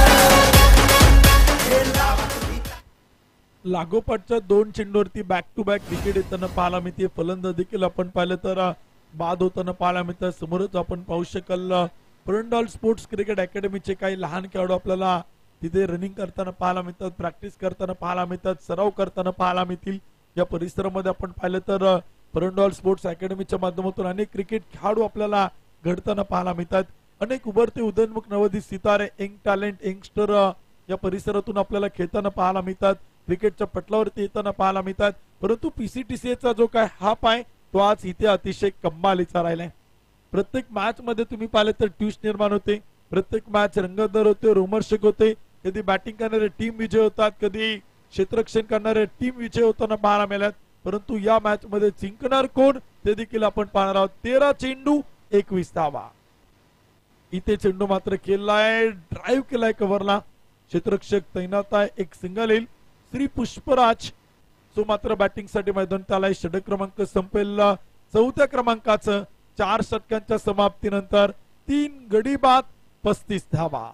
Speaker 5: लागोपाठच्या दोन चेंडूवरती बॅक टू बॅक विकेट येताना पाहायला मिळते. फलंदाज देखील आपण पाहिलं तर अ, बाद होताना पाहायला मिळतं. समोरच आपण पाहू शकाल अ, परंडाल स्पोर्ट्स क्रिकेट अकॅडमीचे काही लहान खेळाडू आपल्याला तिथे रनिंग करताना पाहायला मिळतात, प्रॅक्टिस करताना पाहायला मिळतात, सराव करताना पाहायला मिळतील. या परिसरामध्ये आपण पाहिलं तर अ, परंडाल स्पोर्ट्स अकॅडमीच्या माध्यमातून अनेक क्रिकेट खेळाडू आपल्याला घडताना पाहायला मिळतात. अनेक उभरते उदयनमुख नवोदित सितारे, यंग टॅलेंट, यंगस्टर या परिसरातून आपल्याला खेळताना पाहायला मिळतात. क्रिकेटच्या पटलावरती येताना पाहायला मिळतात. परंतु पीसीटीसीचा जो काय हाप आहे तो आज इथे अतिशय कमालीचा राहिलाय. प्रत्येक मॅच मध्ये तुम्ही पाहिले तर ट्विस्ट निर्माण होते, प्रत्येक मॅच रंगतदार होते, रोमर्षक होते. कधी बॅटिंग करणारे टीम विजय होतात, कधी क्षेत्ररक्षण करणारे टीम विजय होताना पाहायला मिळाल्यात. परंतु या मॅच मध्ये जिंकणार कोण ते देखील आपण पाहणार आहोत. तेरा चेंडू एकवीस धावा. इथे चेंडू मात्र केलाय, ड्राईव्ह केलाय कव्हरला, क्षेत्ररक्षक तैनात आहे, एक सिंगल येईल. श्री पुष्पराज जो मात्र बॅटिंग साठी मैदानात आलाय. षटक क्रमांक संपेल चौथ्या क्रमांकाचं. चार षटकांच्या समाप्तीनंतर तीन गडी बाद पस्तीस धावा.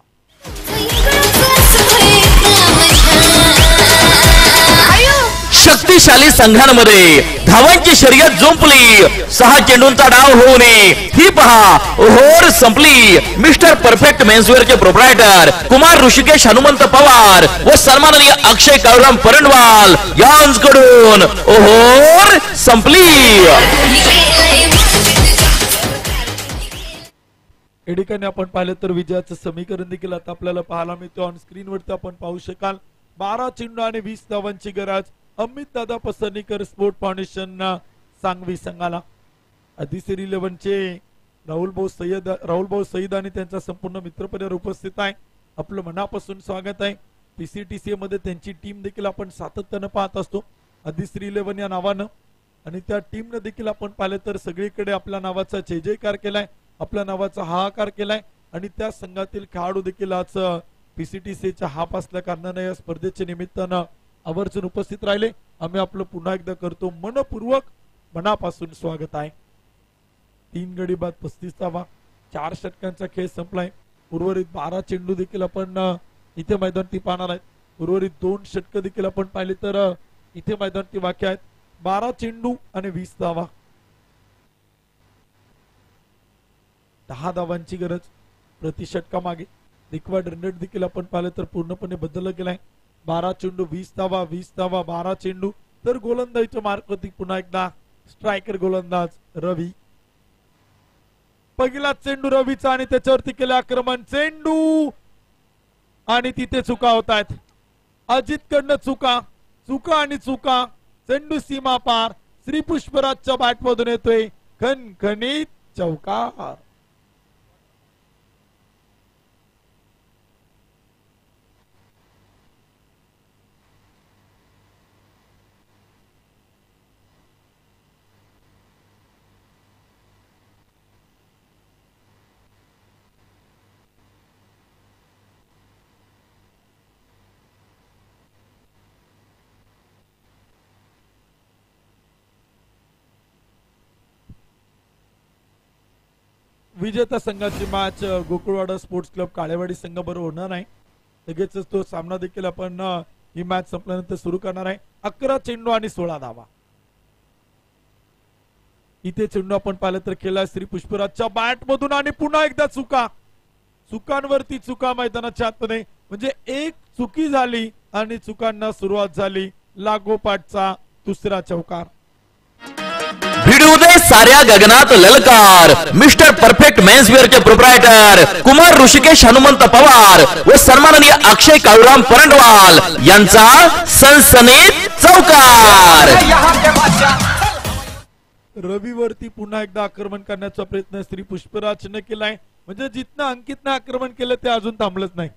Speaker 2: शक्तिशाली संघांमध्ये धावांची शर्यत जुंपली. सहा चेंडूंचा डाव होऊ नये ही पहा ओव्हर संपली. मिस्टर परफेक्ट मेन्सवेअरचे प्रोप्रायटर कुमार ऋषिकेश हनुमंत पवार व सन्माननीय अक्षय काळुराम परंडवाल यांच्याकडून ओव्हर संपली.
Speaker 5: या ठिकाणी आपण पाहिलं तर विजयाचं समीकरण देखील आता आपल्याला पाहायला मिळतं. ऑन स्क्रीन वरती आपण पाहू शकाल. बारा चेंडू आणि वीस धावांची गरज अमित दादा पसरनीकर स्पोर्ट फाउंडेशन सांगवी संघाला. अधिसर इलेव्हन चे राहुल भाऊ सय्यद राहुल भाऊ सईद आणि त्यांचा संपूर्ण मित्रपरिवार उपस्थित आहे. आपलं मनापासून स्वागत आहे. पीसीटीसी मध्ये त्यांची टीम देखील आपण सातत्यानं पाहत असतो अधिसर इलेव्हन या नावानं. आणि त्या टीमने देखील आपण पाहिलं तर सगळीकडे आपल्या नावाचा जय जयकार केलाय, आपल्या नावाचा हाहाकार केलाय. आणि त्या संघातील खेळाडू देखील आज पीसीटीसीच्या हाप असल्या कारणाने या स्पर्धेच्या निमित्तानं आवर्जून उपस्थित राहिले. आम्ही आपलं पुन्हा एकदा करतो मनपूर्वक मनापासून स्वागत आहे. तीन गडी बाद पस्तीस धावा. चार षटकांचा खेळ संपलाय. उर्वरित बारा चेंडू देखील आपण इथे मैदानावरती पाहणार आहेत. उर्वरित दोन षटक देखील आपण पाहिले तर इथे मैदानावरती बाकी आहेत. बारा चेंडू आणि वीस धावा. दहा धावांची गरज प्रति षटका मागे. रिक्वायर्ड रन रेट देखील आपण पाहिलं तर पूर्णपणे बदलला गेलाय. बारा चेंडू वीस धावा, वीस धावा बारा चेंडू. तर गोलंदाजीच्या मार्कवरती पुन्हा एकदा स्ट्रायकर गोलंदाज रवी. पहिला चेंडू रवीचा आणि त्याच्यावरती केलं आक्रमण. चेंडू आणि तिथे चुका होत आहेत. अजित कडनं चुका चुका आणि चुका. चेंडू सीमा पार. श्री पुष्पराजच्या बॅट मधून येतोय खणखणीत चौकार. विजेता संघाची match Gokulwada sports club Kalewadi संघाबरोबर होणार नाही. लगेच तो सामना देखील आपण ही मॅच संपल्यानंतर सुरू करणार आहे. अकरा चेंडू आणि सोळा धावा. इथे चेंडू आपण पाहिलं तर केला श्री पुष्पराजच्या बॅट मधून आणि पुन्हा एकदा चुका. चुकांवरती चुका मैदानाच्या आतमध्ये. म्हणजे एक चुकी झाली आणि चुकांना सुरुवात झाली. लागोपाठचा दुसरा चौकार.
Speaker 2: बीड भिडू दे साऱ्या गगनात ललकार मिस्टर परफेक्ट मेन्सवेअरचे प्रोप्रायटर कुमार ऋषिकेश हनुमंत पवार व सन्माननीय अक्षय काळूराम परंडवाल यांचा सनसनीत चौकार.
Speaker 4: यहाँ के बादशाह
Speaker 5: रविवरती पुन्हा एकदा आक्रमण करण्याचा प्रयत्न श्री पुष्पराजने केलाय. म्हणजे जिथनं अंकितनं आक्रमण केलं ते अजून थांबलंच नाही.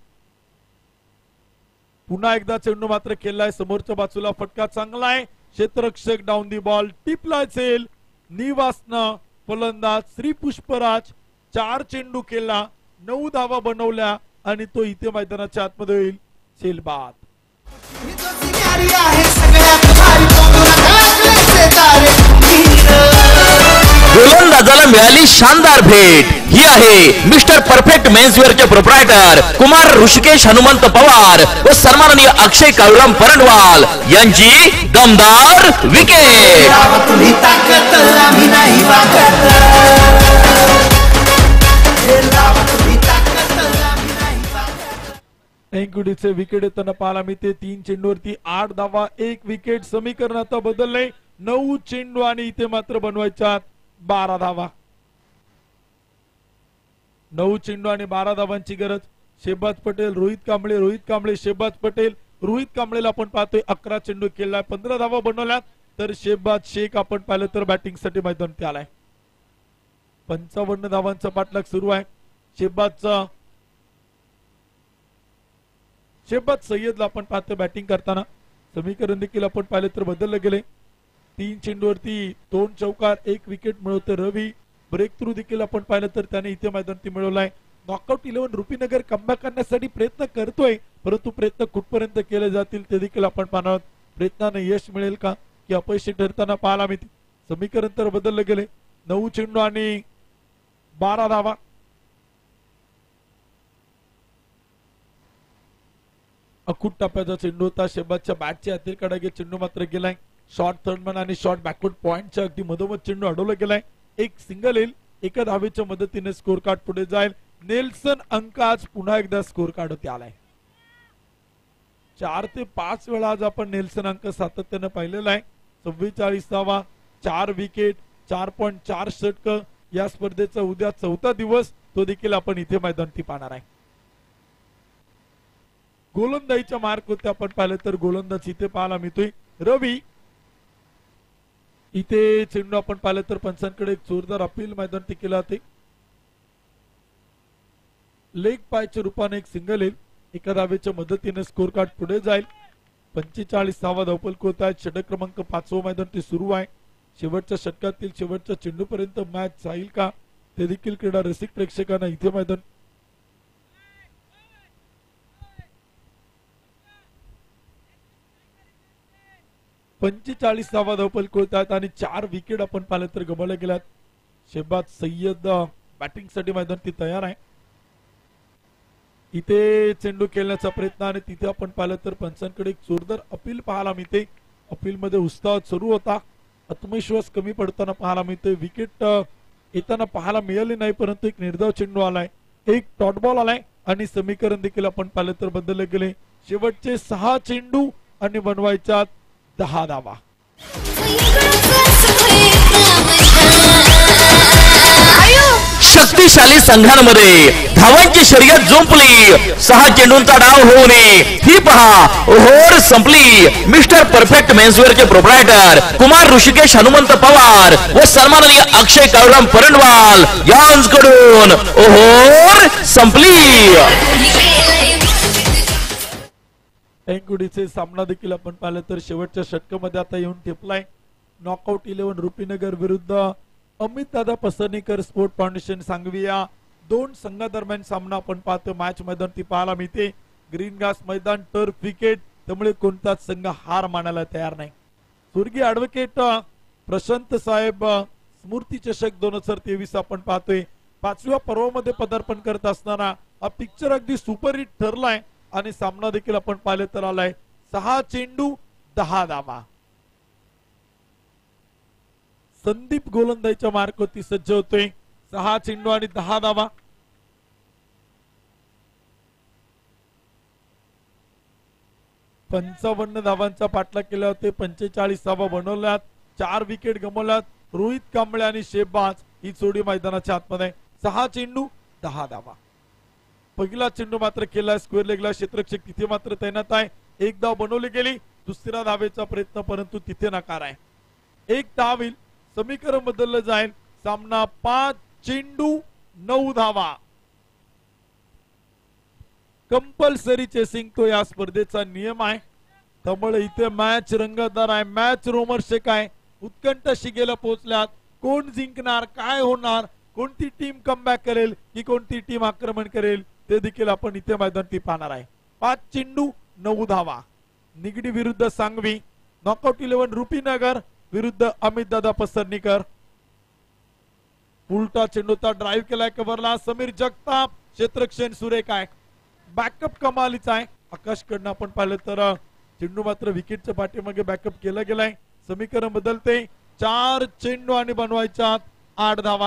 Speaker 5: पुन्हा एकदा चेंडू मात्र केलाय समोरच्या बाजूला. फटका चांगला आहे. क्षेत्ररक्षक डाऊन दी बॉल टिपला सेल निवासनं फलंदाज श्री पुष्पराज चार चेंडू केला नऊ धावा बनवल्या आणि तो इथे मैदानाच्या आतमध्ये होईल सेल बाद.
Speaker 3: ही तो सिंगारी आहे सगळ्यात भारी तोंडून टाकले तारे
Speaker 2: गोलंदाजाला मिळाली शानदार भेट. ही आहे मिस्टर परफेक्ट मेन्सवेअरचे प्रोप्रायटर कुमार ऋषिकेश हनुमंत पवार व सन्माननीय अक्षय काळूराम परंडवाल यांची दमदार विकेट.
Speaker 3: लावा तुम्ही ताकद आम्ही नाही वागत हे लावा तुम्ही ताकद आम्ही नाही वागत.
Speaker 5: एंकुडीचे विकेट येताना पाहायला मिळते. तीन चेंडूवरती आठ धावा एक विकेट. समीकरण आता बदलले. नऊ चेंडू आणि इथे मात्र बनवायच्या बारा धावा. नऊ चेंडू आणि बारा धावांची गरज. शेहबाज पटेल रोहित कांबळे रोहित कांबळे शेहबाज पटेल. रोहित कांबळेला आपण पाहतोय अकरा चेंडू केलाय पंधरा धावा बनवल्यात. तर शेहबाज शेख आपण पाहिलं तर बॅटिंग साठी मैदानात आलाय. पंचावन्न धावांचा पाठलाग सुरू आहे. शेहबाजचा शेहबाज सय्यदला आपण पाहतोय बॅटिंग करताना. समीकरण देखील आपण पाहिलं तर बदललं गेले. तीन चेंडूवरती दोन चौकार एक विकेट मिळवते रवी. ब्रेक थ्रू देखील आपण पाहिलं तर त्याने इथे मैदानात मिळवलाय. नॉकआउट इलेव्हन रुपीनगर कमबॅक करण्यासाठी प्रयत्न करतोय परंतु प्रयत्न कुठपर्यंत केले जातील ते देखील आपण पाहणार. प्रयत्नाने यश मिळेल का की अपयशी ठरताना पाहायला मिळते. समीकरण तर बदलले गेले. नऊ चेंडू आणि बारा धावा. अखूट टप्प्याचा चेंडू होता. शेहबाजच्या बॅटच्या आतील कडे चेंडू मात्र गेलाय. शॉर्ट थर्डमन आणि शॉर्ट बॅकवर्ड पॉइंटच्या अगदी मधोमध चेंडू अडवला गेलाय. एक सिंगल येईल. एका धावेच्या मदतीने स्कोर कार्ड पुढे जाईल. नेल्सन अंक आज पुन्हा एकदा स्कोर कार्ड होते आलाय. चार ते पाच वेळा आज आपण नेल्सन अंक सातत्याने पाहिलेला आहे. चव्वेचाळीस धावा चार विकेट चार पॉईंट चार षटक. या स्पर्धेचा उद्या चौथा दिवस तो देखील आपण इथे मैदानात पाहणार आहे. गोलंदाजीच्या मार्क होते आपण पाहिलं तर गोलंदाज इथे पाहायला मिळतोय रवी. इथे चेंडू आपण पाहिलं तर पंचांकडे एक जोरदार अपील मैदानात केला होते. लेग पायच्या रूपाने एक सिंगल येईल. एका धावेच्या मदतीने स्कोर कार्ड पुढे जाईल. पंचेचाळीस धावा धावफलक होत आहेत. षटक क्रमांक पाचवा मैदान ते सुरू आहे. शेवटच्या षटकातील शेवटच्या चेंडूपर्यंत मॅच जाईल का ते देखील क्रीडा रसिक प्रेक्षकांना इथे मैदान पंचेचाळीस धावा धावफलक होत आहेत आणि चार विकेट आपण पाहिलं तर गमावल्या गेल्यात. शेहबाज सय्यद बॅटिंग साठी मैदानात तयार आहे. इथे चेंडू खेळण्याचा प्रयत्न आणि तिथे आपण पाहिलं तर पंचांकडे एक जोरदार अपील पाहायला मिळते. अपील मध्ये उत्साह सुरू होता. आत्मविश्वास कमी पडताना पाहायला मिळते. विकेट येताना पाहायला मिळाली नाही परंतु एक निर्धाव चेंडू आलाय. एक डॉट बॉल आलाय आणि समीकरण देखील आपण पाहिलं तर बदलले गेले. शेवटचे सहा चेंडू आणि बनवायच्या दहा धावा.
Speaker 2: शक्तिशाली संघांमध्ये धावांची शर्यत जुंपली. सहा चेंडूंचा डाव होऊ नये ही पहा ओव्हर संपली. मिस्टर परफेक्ट मेन्सवेअरचे प्रोप्रायटर कुमार ऋषिकेश हनुमंत पवार व सन्माननीय अक्षय काळूराम परंडवाल यांकडून ओव्हर संपली.
Speaker 5: एंकुडीचे सामना देखील आपण पाहिलं तर शेवटच्या षटकामध्ये आता येऊन ठेपलाय. नॉकआउट इलेव्हन रुपीनगर विरुद्ध अमित दादा पसर्णीकर स्पोर्ट फाउंडेशन सांगविया. दोन संघादरम्यान सामना आपण पाहतो. मॅच मैदान ती पाहायला मिळते. ग्रीन घास मैदान टर्फ विकेट त्यामुळे कोणताच संघ हार मानायला तयार नाही. स्वर्गीय ऍडव्होकेट प्रशांत साहेब स्मृती चषक दोन हजार तेवीस आपण पाहतोय. पाचव्या पर्वामध्ये पदार्पण करत असताना हा पिक्चर अगदी सुपरहिट ठरलाय आणि सामना देखील आपण पाहिले तर आलाय. सहा चेंडू दहा धावा. संदीप गोलंदाजीच्या मार्कवरती सज्ज होतोय. सहा चेंडू आणि दहा धावा. पंचावन्न धावांचा पाठलाग केला होते. पंचेचाळीस धावा बनवल्यात. चार विकेट गमावल्यात. रोहित कांबळे आणि शेबाज ही जोडी मैदानाच्या आतमध्ये. सहा चेंडू दहा धावा. पहिला चेंडू मात्र केला स्क्वेअर लेगला. क्षेत्ररक्षक तिथे मात्र तैनात आहे. एक धाव बनवली गेली. दुसऱ्या धावेचा प्रयत्न परंतु तिथे नकार आहे. एक धाव होईल. समीकरण बदललं जाईल. सामना पाच चेंडू नऊ धावा. कंपल्सरी चेसिंग तो या स्पर्धेचा नियम आहे. त्यामुळे इथे मॅच रंगतदार आहे. मॅच रोमर्षक आहे. उत्कंठ शिगेला पोहोचल्यात. कोण जिंकणार, काय होणार, कोणती टीम कमबॅक करेल की कोणती टीम आक्रमण करेल ते देखील आपण इथे मैदानी पाहणार आहे. पाच चेंडू नऊ धावा. निगडी विरुद्ध सांगवी. नॉकआउट इलेव्हन रुपीनगर विरुद्ध अमित दादा पसरनीकर. उलटा चेंडूचा ड्राईव्ह केलाय कव्हरला. समीर जगताप. क्षेत्रक्षण सुरेख आहे. बॅकअप कमालीचा आहे. आकाशकडनं आपण पाहिलं तर चेंडू मात्र विकेटच्या पाठीमागे बॅकअप केला गेलाय. समीकरण बदलते. चार चेंडू आणि बनवायच्या आठ धावा.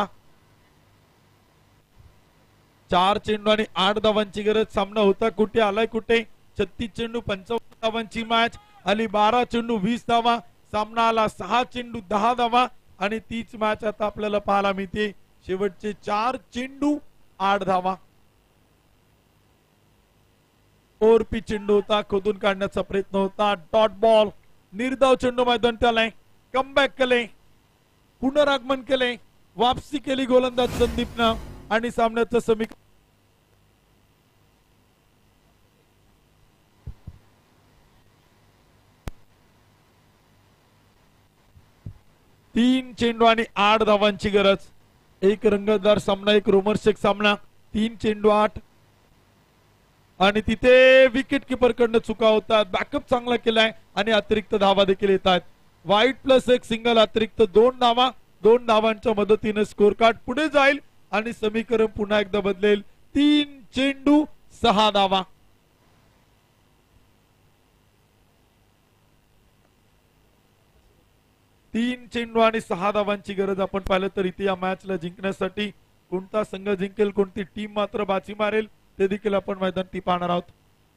Speaker 5: चार चेंडू आणि आठ धावांची गरज. सामना होता कुठे आलाय कुठे. छत्तीस चेंडू पंचावन्न धावांची मॅच आली. बारा चेंडू वीस धावा. सामना आला सहा चेंडू दहा धावा आणि तीच मॅच आता आपल्याला पाहायला मिळते. शेवटचे चार चेंडू आठ धावा. ओरपी चेंडू होता. खोदून काढण्याचा प्रयत्न होता. Dot ball. निर्धाव चेंडू मैदानात आलाय. कमबॅक केले. पुनरागमन केले. वापसी केली गोलंदाज संदीपनं आणि सामन्याचं समीकरण तीन चेंडू आणि आठ धावांची गरज. एक रंगतदार सामना, एक रोमर्षक सामना. तीन चेंडू आठ आणि तिथे विकेट किपर कडनं चुका होतात. बॅकअप चांगला केलाय आणि अतिरिक्त धावा देखील येत आहेत. वाईट प्लस एक सिंगल अतिरिक्त दोन धावा. दोन धावांच्या मदतीने स्कोर कार्ड पुढे जाईल आणि समीकरण पुन्हा एकदा बदलेल. तीन चेंडू सहा धावा. तीन चेंडू आणि सहा धावांची गरज आपण पाहिलं तर इथे या मॅचला जिंकण्यासाठी कोणता संघ जिंकेल, कोणती टीम मात्र बाजी मारेल ते देखील आपण मैदानी पाहणार आहोत.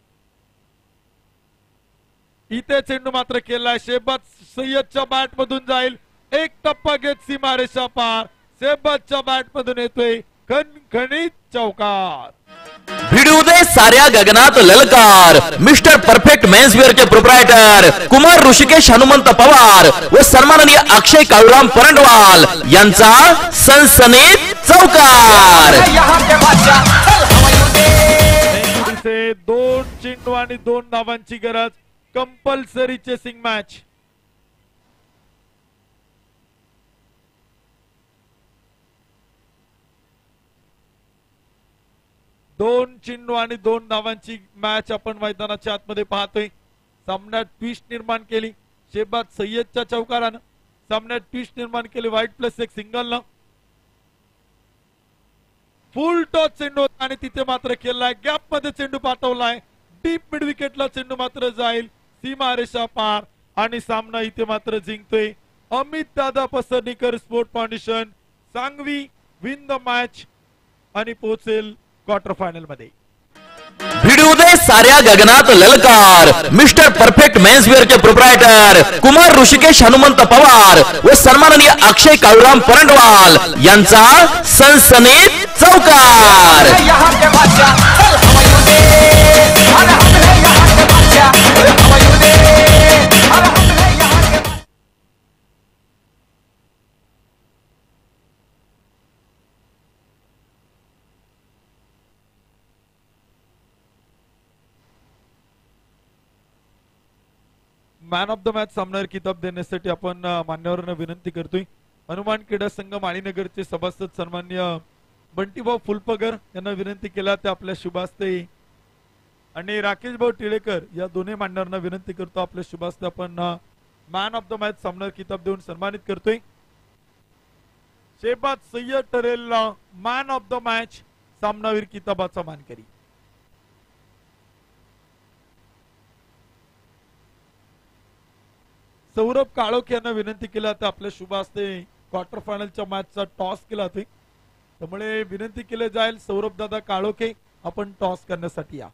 Speaker 5: इथे चेंडू मात्र केलाय. शेहबाज सय्यदच्या बॅट मधून जाईल. एक टप्पा घेत सीमारेषा पार. शेहबाजच्या बॅट मधून येतोय खणखणीत चौकार.
Speaker 2: भिडू दे साऱ्या गगनात ललकार. मिस्टर परफेक्ट मेन्सवेअर चे प्रोप्रायटर कुमार ऋषिकेश हनुमंत पवार व सन्माननीय अक्षय काळूराम परंडवाल यांचा सनसनीत चौकार.
Speaker 4: यहाँ के बादशाह चल हवाई दे.
Speaker 5: इथे दोन चेंडू आणि दोन धावांची गरज. Compulsory chasing match. दोन चेंडू आणि दोन धावांची मॅच आपण मैदानाच्या आतमध्ये पाहतोय. सामन्यात ट्विस्ट निर्माण केली शेहबाज सय्यदच्या चौकारानं. सामन्यात ट्विस्ट निर्माण केली वाईट प्लस एक सिंगल न. फुल टॉस चेंडू आणि तिथे मात्र केलाय. गॅप मध्ये चेंडू पाठवलाय. डीप मिड विकेटला चेंडू मात्र जाईल सीमारेषा पार आणि सामना इथे मात्र जिंकतोय Amit Dada Pasarnikar. Sport foundation Sangvi win the match आणि पोहोचेल क्वार्टर फायनल मध्ये.
Speaker 2: भिडू दे साऱ्या गगनात ललकार. मिस्टर परफेक्ट मेन्सवेअर चे प्रोप्रायटर कुमार ऋषिकेश हनुमंत पवार व सन्माननीय अक्षय काळूराम परंडवाल यांचा सनसनीत चौकार.
Speaker 4: यहाँ के बादशाह चल हवाई दे. अरे हम है यहाँ के बादशाह हवाई दे. अरे हम है यहाँ के बादशाह.
Speaker 5: मॅन ऑफ द मॅच सामन्यावर किताब देण्यासाठी आपण मान्यवरांना विनंती करतोय. हनुमान क्रीडा संघ माळीनगरचे सभासद सन्मान्य बंटीभाऊ फुलपगर यांना विनंती केला ते आपल्या शुभास्ते आणि राकेश भाऊ टिळेकर या दोन्ही मान्यवरांना विनंती करतो आपल्या शुभास्ते आपण मॅन ऑफ द मॅच सामन्यावर किताब देऊन सन्मानित करतोय. शेहबाज सय्यद ठरेल मॅन ऑफ द मॅच सामनावीर किताबाचा मानकरी. सौरभ काळोख यांना विनंती केला तर आपल्या शुभ हस्ते क्वार्टर फायनलच्या मॅचचा टॉस केला होता. त्यामुळे विनंती केली जाईल सौरभ दादा काळोखे आपण टॉस करण्यासाठी या.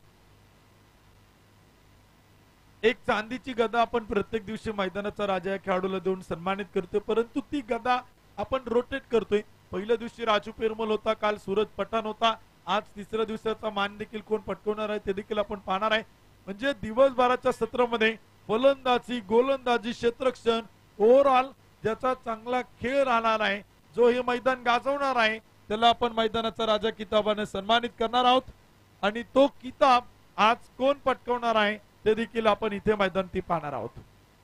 Speaker 5: एक चांदीची गदा आपण प्रत्येक दिवशी मैदानाचा राजा या खेळाडूला देऊन सन्मानित करतो, परंतु ती गदा आपण रोटेट करतोय. पहिल्या दिवशी राजू पेरमल होता, काल सूरज पठाण होता, आज तिसऱ्या दिवसाचा मान देखील कोण पटकवणार आहे ते देखील आपण पाहणार आहे. म्हणजे दिवसभराच्या सत्रामध्ये फलंदाजी, गोलंदाजी, क्षेत्ररक्षण, ओव्हरऑल ज्याचा चांगला खेळ राहणार आहे, जो हे मैदान गाजवणार आहे, त्याला आपण मैदानाचा राजा किताबाने सन्मानित करणार आहोत. आणि तो किताब आज कोण पटकवणार आहे ते देखील आपण इथे मैदानात पाहणार आहोत.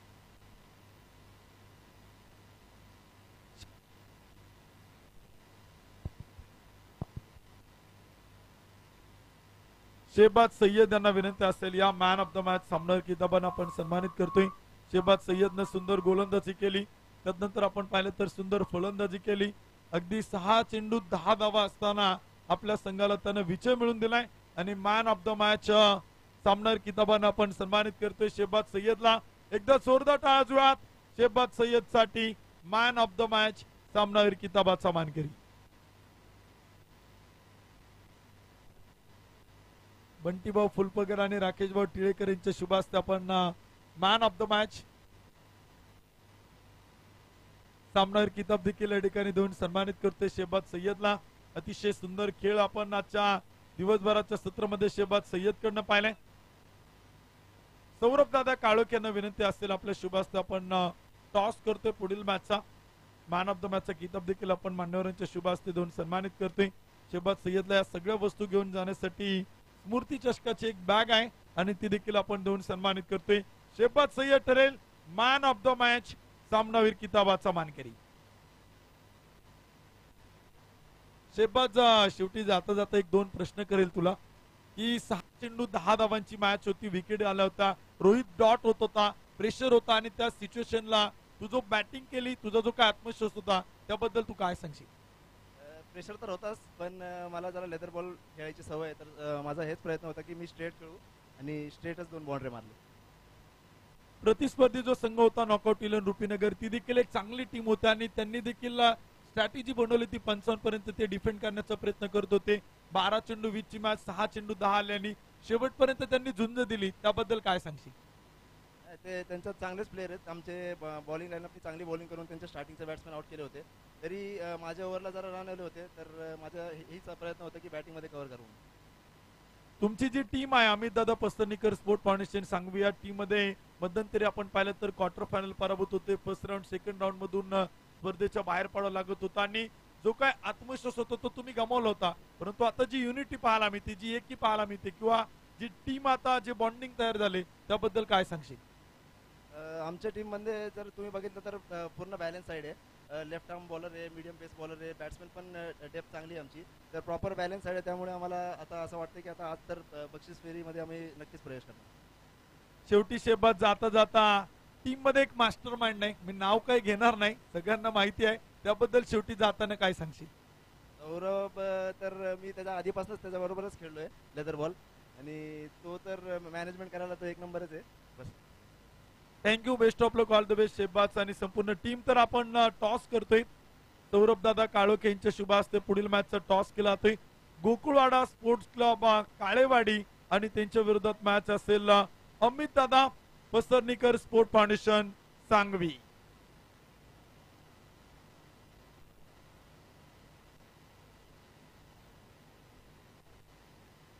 Speaker 5: शेहबाज सय्यद यांना विनंती असेल, या मॅन ऑफ द मॅच सामना किताबाने आपण सन्मानित करतोय. शेहबाज सय्यदने सुंदर गोलंदाजी केली, त्यानंतर आपण पाहिलं तर सुंदर फलंदाजी केली. अगदी सहा चेंडू दहा धावा असताना आपल्या संघाला त्याने विजय मिळवून दिलाय आणि मॅन ऑफ द मॅच सामनार किताबाने आपण सन्मानित करतोय शेहबाज सय्यदला. एकदा जोरदार टाळ्या जुळात शेहबाज सय्यद साठी मॅन ऑफ द मॅच सामनावीर किताबाचा मानकरी. बंटीभाऊ फुलपगर आणि राकेशभाऊ टिळेकर यांच्या शुभ हस्ते आपण मॅन ऑफ द मॅच सामनावीर किताब देखील या ठिकाणी देऊन सन्मानित करतोय शेहबाज सय्यदला. अतिशय सुंदर खेळ आपण आजच्या दिवसभराच्या सत्रामध्ये शेहबाज सय्यद कडनं पाहिलंय. सौरभ दादा काळोख यांना विनंती असेल, आपल्या शुभ हस्ते आपण टॉस करतोय पुढील मॅचचा मॅन ऑफ द मॅचचा किताब देखील आपण मान्यवरांच्या शुभ हस्ते देऊन सन्मानित करतोय. शेहबाज सय्यदला या सगळ्या वस्तू घेऊन जाण्यासाठी स्मृती चषकाची एक बॅग आहे आणि ती देखील आपण देऊन सन्मानित करतोय. शेहबाज सय्यद ठरेल मॅन ऑफ द मॅच सामनावीर किताबाचा मानकरी. शेहबाज शेवटी जाता जाता एक दोन प्रश्न करेल तुला की सहा चेंडू दहा धावांची मॅच होती, विकेट आला होता, रोहित डॉट होत होता, प्रेशर होता आणि त्या सिच्युएशनला तू जो बॅटिंग केली, तुझा जो काय आत्मविश्वास होता त्याबद्दल तू काय सांगशील?
Speaker 6: प्रेशर तर होताच, पण मला जरा लेदर बॉल खेळायची सवय आहे, तर माझा हेच प्रयत्न होता की मी स्ट्रेट खेळू आणि स्ट्रेटच दोन बाउंड्री मारले.
Speaker 5: प्रतिस्पर्धी जो संघ होता नॉकआउट इलेव्हन रुपीनगर, ती देखील एक चांगली टीम होती आणि त्यांनी देखील स्ट्रॅटेजी बनवली ती. पंचावन्न पर्यंत ते डिफेंड करण्याचा प्रयत्न करत होते. बारा चेंडू वीस ची मॅच, सहा चेंडू दहा आल्याने शेवटपर्यंत त्यांनी झुंज दिली, त्याबद्दल काय सांगशील?
Speaker 6: ते त्यांचं चांगलेच प्लेयर आहेत. आमचे बॉलिंग लाईनअपनी चांगली बॉलिंग करून त्यांचे स्टार्टिंगचे बॅट्समॅन आउट केले होते. तरी माझ्या ओव्हरला जरा रन आले होते, तर माझा हीच प्रयत्न होता की बॅटिंगमध्ये कव्हर करून.
Speaker 5: तुमची जी टीम आहे अमित दादा पस्तर्णीकर स्पोर्ट फाउंडेशन सांगवी, या टीम मध्ये मध्यंतरी आपण पाहिलं तर क्वार्टर फायनल पराभूत होते. फर्स्ट राऊंड सेकंड राऊंड मधून स्पर्धेच्या बाहेर पडावं लागत होता आणि जो काय आत्मविश्वास होता तो तुम्ही गमावला होता. परंतु आता जी युनिटी पाहायला मिळते, जी एकी पाहायला मिळते किंवा जी टीम आता जे बॉन्डिंग तयार झाले त्याबद्दल काय सांगशील?
Speaker 6: आमच्या टीममध्ये जर तुम्ही बघितलं तर पूर्ण बॅलन्स साईड आहे. लेफ्ट आर्म बॉलर आहे, मीडियम पेस बॉलर आहे, बॅट्समॅन पण डेप्थ चांगली आहे आमची, तर प्रॉपर बॅलन्स साईड आहे. त्यामुळे आम्हाला आता असं वाटतं की आता आज तर बक्षीस फेरीमध्ये आम्ही नक्कीच प्रवेश करणार.
Speaker 5: शेवटी शेहबाज जाता जाता टीम मध्ये एक मास्टर माइंड नाही, मी नाव काही घेणार नाही, सगळ्यांना माहिती आहे, त्याबद्दल शेवटी जाताना काय सांगशील?
Speaker 6: सौरभ तर मी त्याच्या आधीपासूनच त्याच्याबरोबरच खेळलोय लेदर बॉल, आणि तो तर मॅनेजमेंट करायला तो एक नंबरच आहे. बस,
Speaker 5: thank you, best of luck, all the best Shehbaz आणि संपूर्ण टीम. तर आपण टॉस करतोय. सौरभ दादा काळोखे यांच्या शुभ हस्ते पुढील मॅचचा टॉस केला जातोय. गोकुळवाडा स्पोर्ट्स क्लब काळेवाडी आणि त्यांच्या विरोधात मॅच असेल अमित दादा पस्तर्णीकर स्पोर्ट फाउंडेशन सांगवी.